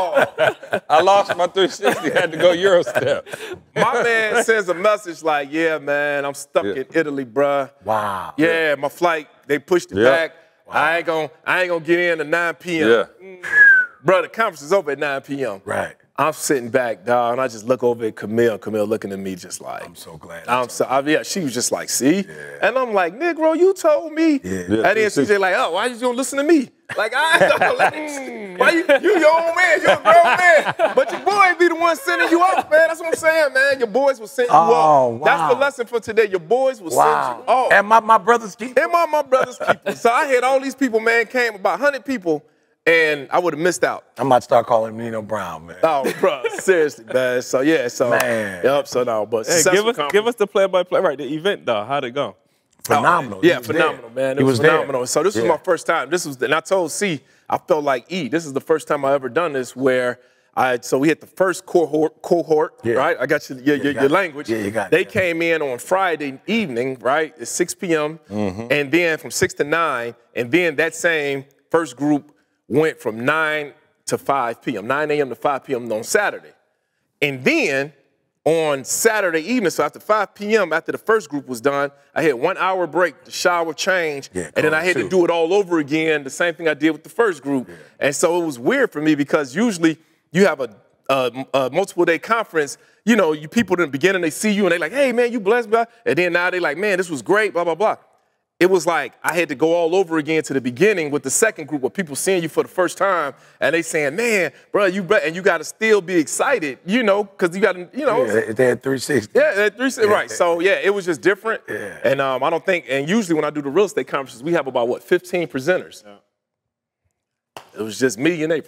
I lost my 360, had to go Euro step. My man sends a message like, yeah, man, I'm stuck in Italy, bruh. Wow. Yeah, my flight, they pushed it back. Wow. I ain't gonna get in at 9 p.m. Yeah. Bro, the conference is over at 9 p.m. Right. I'm sitting back, dog, and I just look over at Camille. Camille looking at me just like, I'm so glad. She was just like, see? Yeah. And I'm like, Negro, you told me. Yeah. And then CJ like, oh, why you don't listen to me? Like, why you your own man, you're a grown man. But your boy be the one sending you off, man. That's what I'm saying, man. Your boys will send you off. Wow. That's the lesson for today. Your boys will send you off. And my brother's keeper. And my brother's keeper. So I had all these people, man, came about 100 people, and I would have missed out. I'm about to start calling him Nino Brown, man. Oh, bro, seriously, man. So yeah, man. Yep. So no, but Hey, give us the play-by-play. Right, the event though. How'd it go? Phenomenal. Yeah, phenomenal, man. It was phenomenal. There. So this was my first time. And I told C, I felt like this is the first time I ever done this where so we had the first cohort, right? I got your language. Yeah, you got it. They came in on Friday evening, right? At 6 p.m. And then from 6 to 9, and then that same first group went from 9 to 5 p.m., 9 a.m. to 5 p.m. on Saturday. And then on Saturday evening, so after 5 p.m., after the first group was done, I had 1 hour break, the shower change, and then I had to do it all over again, the same thing I did with the first group. Yeah. And so it was weird for me because usually you have a multiple-day conference, you know, you people in the beginning, they see you and they like, hey, man, you blessed, blah. And then now they like, man, this was great, blah, blah, blah. It was like I had to go all over again to the beginning with the second group of people seeing you for the first time, and they saying, man, bro, you got to still be excited, you know, because you got to, you know. Yeah, they had 360. Yeah, they had 360, right. So, yeah, it was just different. Yeah. And I don't think, and usually when I do the real estate conferences, we have about, 15 presenters. Yeah. It was just me and April.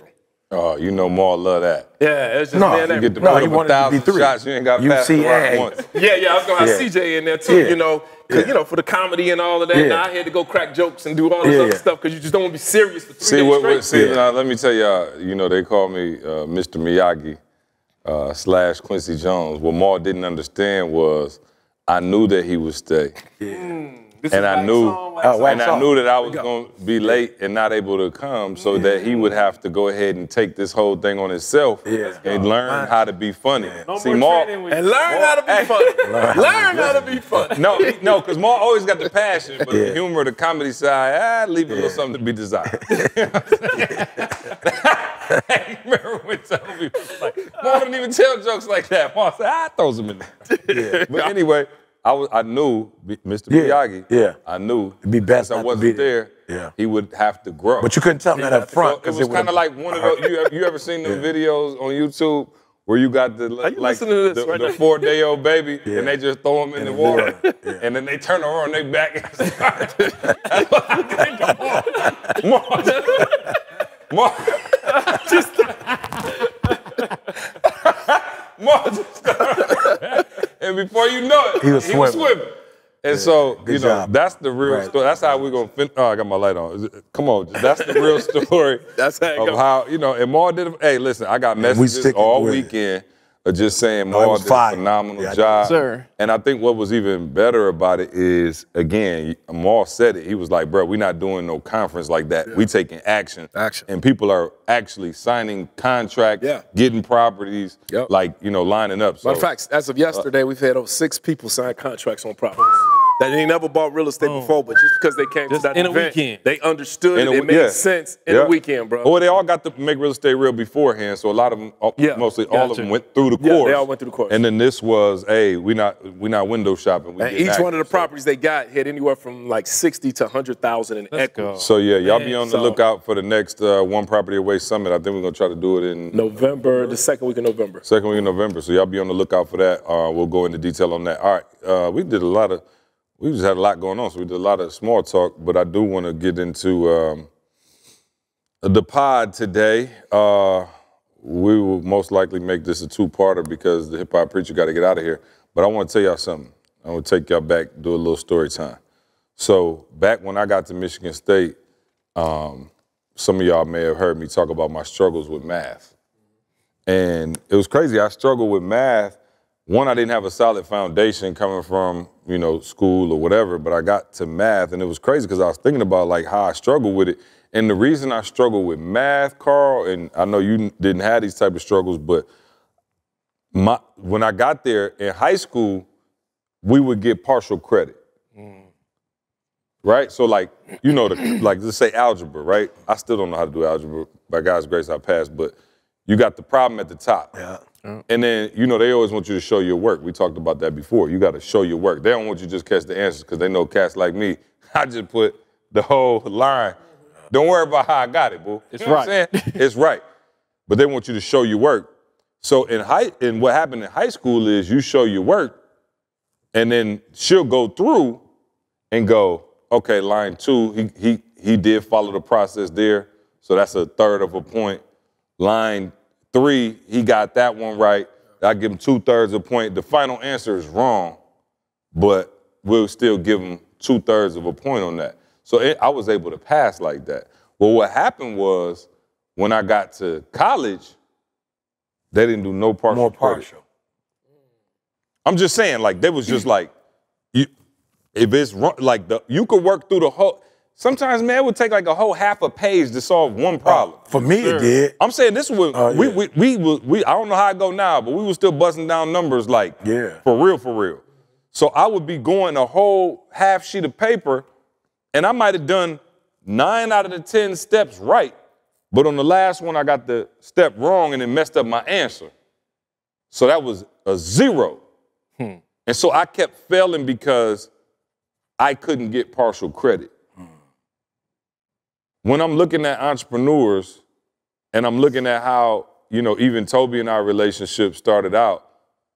Oh, you know Maul love that. Yeah, it's just No, me and You that. get to No, put he up wanted to be 1,000 three. shots. You ain't got You past see, the rock hey. once. Yeah, I was gonna have Yeah. CJ in there too, Yeah. you know, because Yeah. you know, for the comedy and all of that. Yeah. Now I had to go crack jokes and do all this Yeah. other stuff because you just don't want to be serious for 3 See, days what, straight. see Yeah. now, let me tell y'all, you know, they call me Mr. Miyagi / Quincy Jones. What Maul didn't understand was I knew that he would stay. And I knew, that I was going to be late and not able to come, so that he would have to go ahead and take this whole thing on himself and learn how to be funny. See, Maul, And learn how to be funny. Learn how to be funny. no, because Maul always got the passion, but the humor, the comedy side, leave a little something to be desired. I remember when Toby was like, Maul didn't even tell jokes like that. Maul said, throws them in there. But anyway, I knew Mr. Miyagi. I knew It'd be best since I not to wasn't be there. there. He would have to grow. But you couldn't tell him that up front. So it was kind of like one of those. You ever seen the videos on YouTube where you got the like listening to this right the now? 4-day-old baby and they just throw him in the water and then they turn around their back and start. That's what I think of Maul. Maul just started. And before you know it, he was swimming. And so, Good job. that's the real story. That's how we're going to finish. Oh, I got my light on. Come on. That's the real story That's how it of go. how, and Maul did it. Hey, listen, I got messages sticking all with it. weekend of just saying it Maul was did fire. a phenomenal Yeah, job. Sir. And I think what was even better about it is, again, Maul said it. He was like, bro, we're not doing no conference like that. We taking action. Action. And people are actually signing contracts, getting properties, Yep. lining up. So, Matter of fact, as of yesterday, we've had over 6 people sign contracts on properties that ain't never bought real estate before, but just because they came Just to that in a event, weekend. they understood In a it week- made sense in a weekend, bro. Well, they all got to make real estate real beforehand, so a lot of them, mostly all of Gotcha. them went through the Yeah, course. they all went through the course. And then this was, hey, we not window shopping. We And getting each one of the active. So- properties they got had anywhere from like 60 to 100,000 in equity. So yeah, y'all be on the So- lookout for the next One Property Away Summit. I think we're gonna try to do it in November, the second week of November. second week of November. So y'all be on the lookout for that. We'll go into detail on that. All right, we just had a lot going on, so we did a lot of small talk. But I do want to get into the pod today. We will most likely make this a 2-parter because the hip hop preacher got to get out of here. But I want to tell y'all something. I want to take y'all back, do a little story time. So back when I got to Michigan State, some of y'all may have heard me talk about my struggles with math. And it was crazy. I struggled with math. One, I didn't have a solid foundation coming from, school or whatever, but I got to math and it was crazy because I was thinking about like how I struggled with it. And the reason I struggled with math, Carl, and I know you didn't have these type of struggles, but when I got there in high school, we would get partial credit. Right? So like, let's say algebra, right? I still don't know how to do algebra. By God's grace, I passed, but you got the problem at the top. Yeah. And then, they always want you to show your work. We talked about that before. You got to show your work. They don't want you to just catch the answers because they know cats like me. I just put the whole line. Don't worry about how I got it, boo. It's You know right. what I'm saying? It's right. But they want you to show your work. So and what happened in high school is you show your work and then she'll go through and go, okay, line 2, he did follow the process there. So that's a third of a point. Line 3, he got that one right. I give him 2/3 a point. The final answer is wrong, but we'll still give him 2/3 of a point on that. So I was able to pass like that. Well, what happened was when I got to college, they didn't do no partial More credit. partial. I'm just saying, like, they was just like, if it's wrong, like, you could work through the whole. Sometimes, man, it would take like a whole half a page to solve one problem. For me, it did. I'm saying this was we I don't know how it go now, but we were still busting down numbers like for real. So I would be going a whole half sheet of paper, and I might have done 9 out of the 10 steps right, but on the last one I got the step wrong and it messed up my answer. So that was a 0. And so I kept failing because I couldn't get partial credit. When I'm looking at entrepreneurs and I'm looking at how, even Toby and our relationship started out,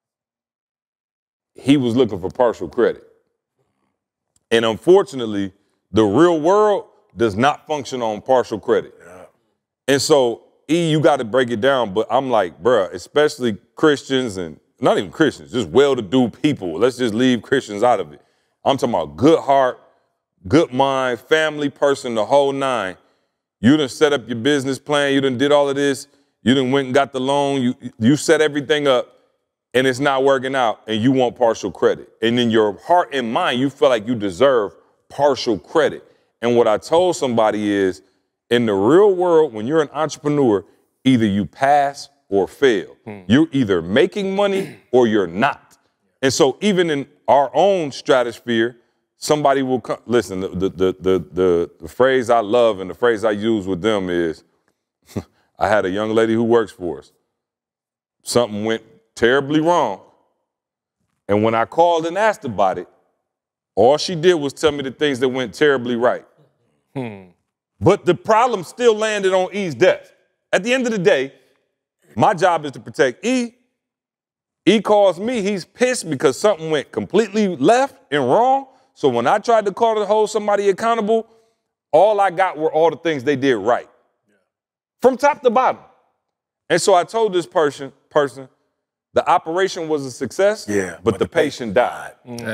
he was looking for partial credit. And unfortunately, the real world does not function on partial credit. And so, you got to break it down, but I'm like, bruh, especially Christians and not even Christians, just well-to-do people. Let's just leave Christians out of it. I'm talking about good heart, good mind, family person, the whole nine. You done set up your business plan. You done did all of this. You done went and got the loan. You set everything up, and it's not working out, and you want partial credit. And in your heart and mind, you feel like you deserve partial credit. And what I told somebody is, in the real world, when you're an entrepreneur, either you pass or fail. You're either making money or you're not. And so even in our own stratosphere, somebody will come. Listen, the phrase I love and the phrase I use with them is, I had a young lady who works for us. Something went terribly wrong. And when I called and asked about it, all she did was tell me the things that went terribly right. But the problem still landed on E's desk. At the end of the day, my job is to protect E. E calls me, he's pissed because something went completely left and wrong. So when I tried to call to hold somebody accountable, all I got were all the things they did right. From top to bottom. And so I told this person, the operation was a success, but the patient died.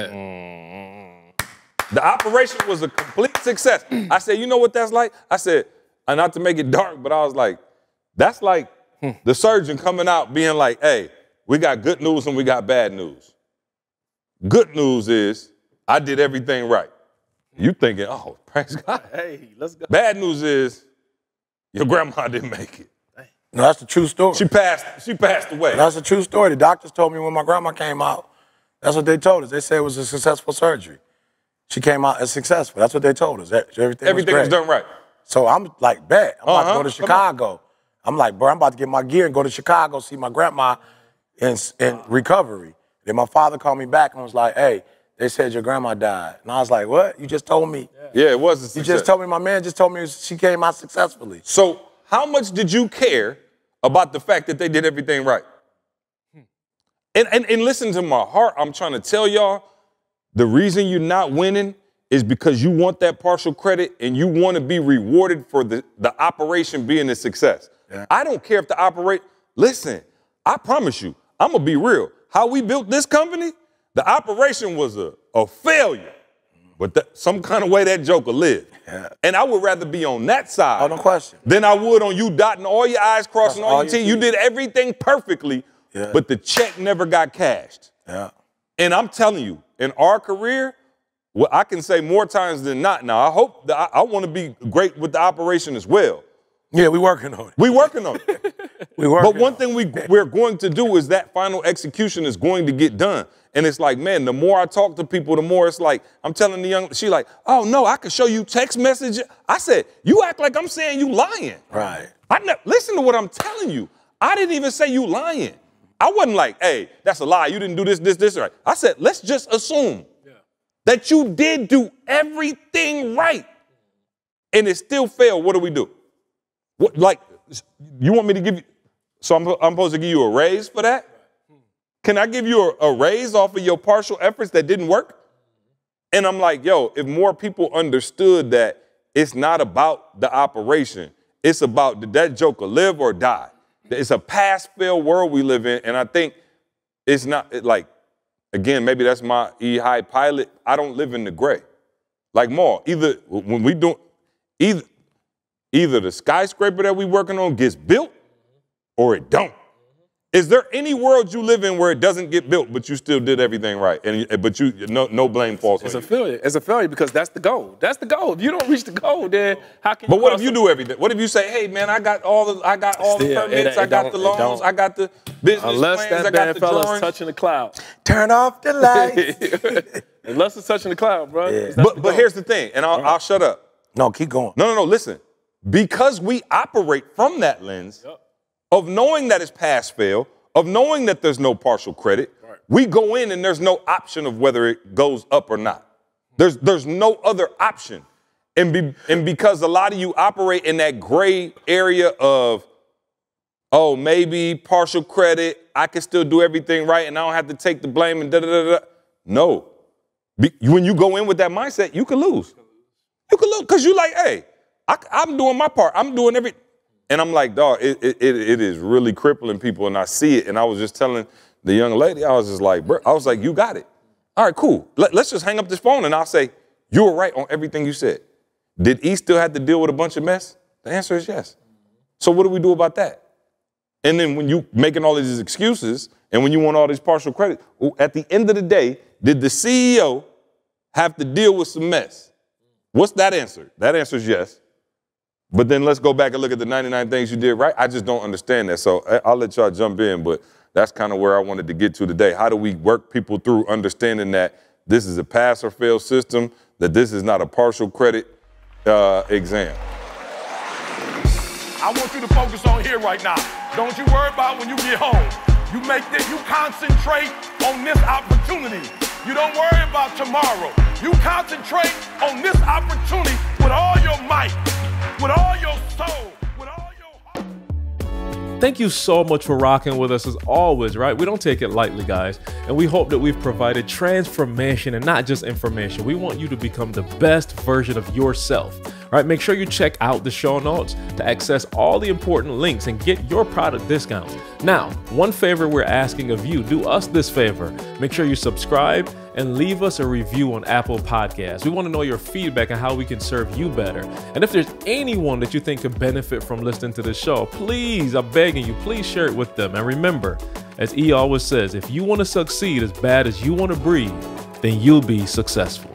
The operation was a complete success. I said, you know what that's like? I said, and not to make it dark, but I was like, that's like the surgeon coming out being like, hey, we got good news and we got bad news. Good news is I did everything right. You thinking, oh, praise God. Hey, let's go. Bad news is your grandma didn't make it. No, that's the true story. She passed away. That's a true story. The doctors told me when my grandma came out, that's what they told us. They said it was a successful surgery. She came out as successful. That's what they told us. Everything was done right. So I'm like, bet. I'm about to go to Chicago. I'm like, bro, I'm about to get my gear and go to Chicago, see my grandma in recovery. Then my father called me back and was like, hey, they said your grandma died. And I was like, what? You just told me. Yeah, it was a success. You just told me, my man just told me she came out successfully. So how much did you care about the fact that they did everything right? And listen to my heart. I'm trying to tell y'all, the reason you're not winning is because you want that partial credit and you want to be rewarded for the operation being a success. Yeah. I don't care if the listen, I promise you, I'm going to be real. How we built this company, the operation was a failure. But some kind of way that joker lived. Yeah. And I would rather be on that side no question. Than I would on you dotting all your I's, crossing all your T's. You did everything perfectly, but the check never got cashed. Yeah. And I'm telling you, in our career, well, I can say more times than not. Now, I hope that I want to be great with the operation as well. Yeah, we're working on it. We're working on it. But one thing we're going to do is that final execution is going to get done. And it's like, man, the more I talk to people, the more it's like, I'm telling the young, she like, oh, no, I can show you text messages. I said, you act like I'm saying you lying. Right. Listen to what I'm telling you. I didn't even say you lying. I wasn't like, hey, that's a lie. You didn't do this, right. I said, let's just assume that you did do everything right and it still failed. What do we do? What, like, you want me to give you, so I'm supposed to give you a raise for that? Can I give you a raise off of your partial efforts that didn't work? And I'm like, yo, if more people understood that it's not about the operation, it's about did that joker live or die? It's a pass-fail world we live in, and I think it's not, again, maybe that's my E-high pilot. I don't live in the gray. Like Maul, either the skyscraper that we working on gets built or it don't. Is there any world you live in where it doesn't get built, but you still did everything right, but no blame falls on you? It's a failure. It's a failure because that's the goal. That's the goal. If you don't reach the goal, then how can? But what if you do everything? What if you say, "Hey, man, I got all the permits, I got the loans, I got the business unless plans, that bad fella's touching the cloud. Turn off the lights. Unless it's touching the cloud, bro. Yeah. But here's the thing, and I'll shut up. No, keep going. No. Listen, because we operate from that lens of knowing that it's pass-fail, of knowing that there's no partial credit, we go in and there's no option of whether it goes up or not. There's no other option. And because a lot of you operate in that gray area of, oh, maybe partial credit, I can still do everything right and I don't have to take the blame and da-da-da-da. No. When you go in with that mindset, you can lose. You can lose because you're like, hey, I'm doing my part. I'm doing everything. And I'm like, dog, it is really crippling people, and I see it. And I was just telling the young lady, I was just like, bro, I was like, you got it. All right, cool. Let's just hang up this phone, and I'll say, you were right on everything you said. Did E still have to deal with a bunch of mess? The answer is yes. So what do we do about that? And then when you making all these excuses and when you want all these partial credit, at the end of the day, did the CEO have to deal with some mess? What's that answer? That answer is yes. But then let's go back and look at the 99 things you did right. I just don't understand that. So I'll let y'all jump in, but that's kind of where I wanted to get to today. How do we work people through understanding that this is a pass or fail system, that this is not a partial credit exam? I want you to focus on here right now. Don't you worry about when you get home. You concentrate on this opportunity. You don't worry about tomorrow. You concentrate on this opportunity with all your might, with all your soul, with all your heart. Thank you so much for rocking with us as always, right? We don't take it lightly, guys. And we hope that we've provided transformation and not just information. We want you to become the best version of yourself. All right, make sure you check out the show notes to access all the important links and get your product discounts. Now, one favor we're asking of you, do us this favor. Make sure you subscribe and leave us a review on Apple Podcasts. We want to know your feedback on how we can serve you better. And if there's anyone that you think could benefit from listening to this show, please, I'm begging you, please share it with them. And remember, as E always says, if you want to succeed as bad as you want to breathe, then you'll be successful.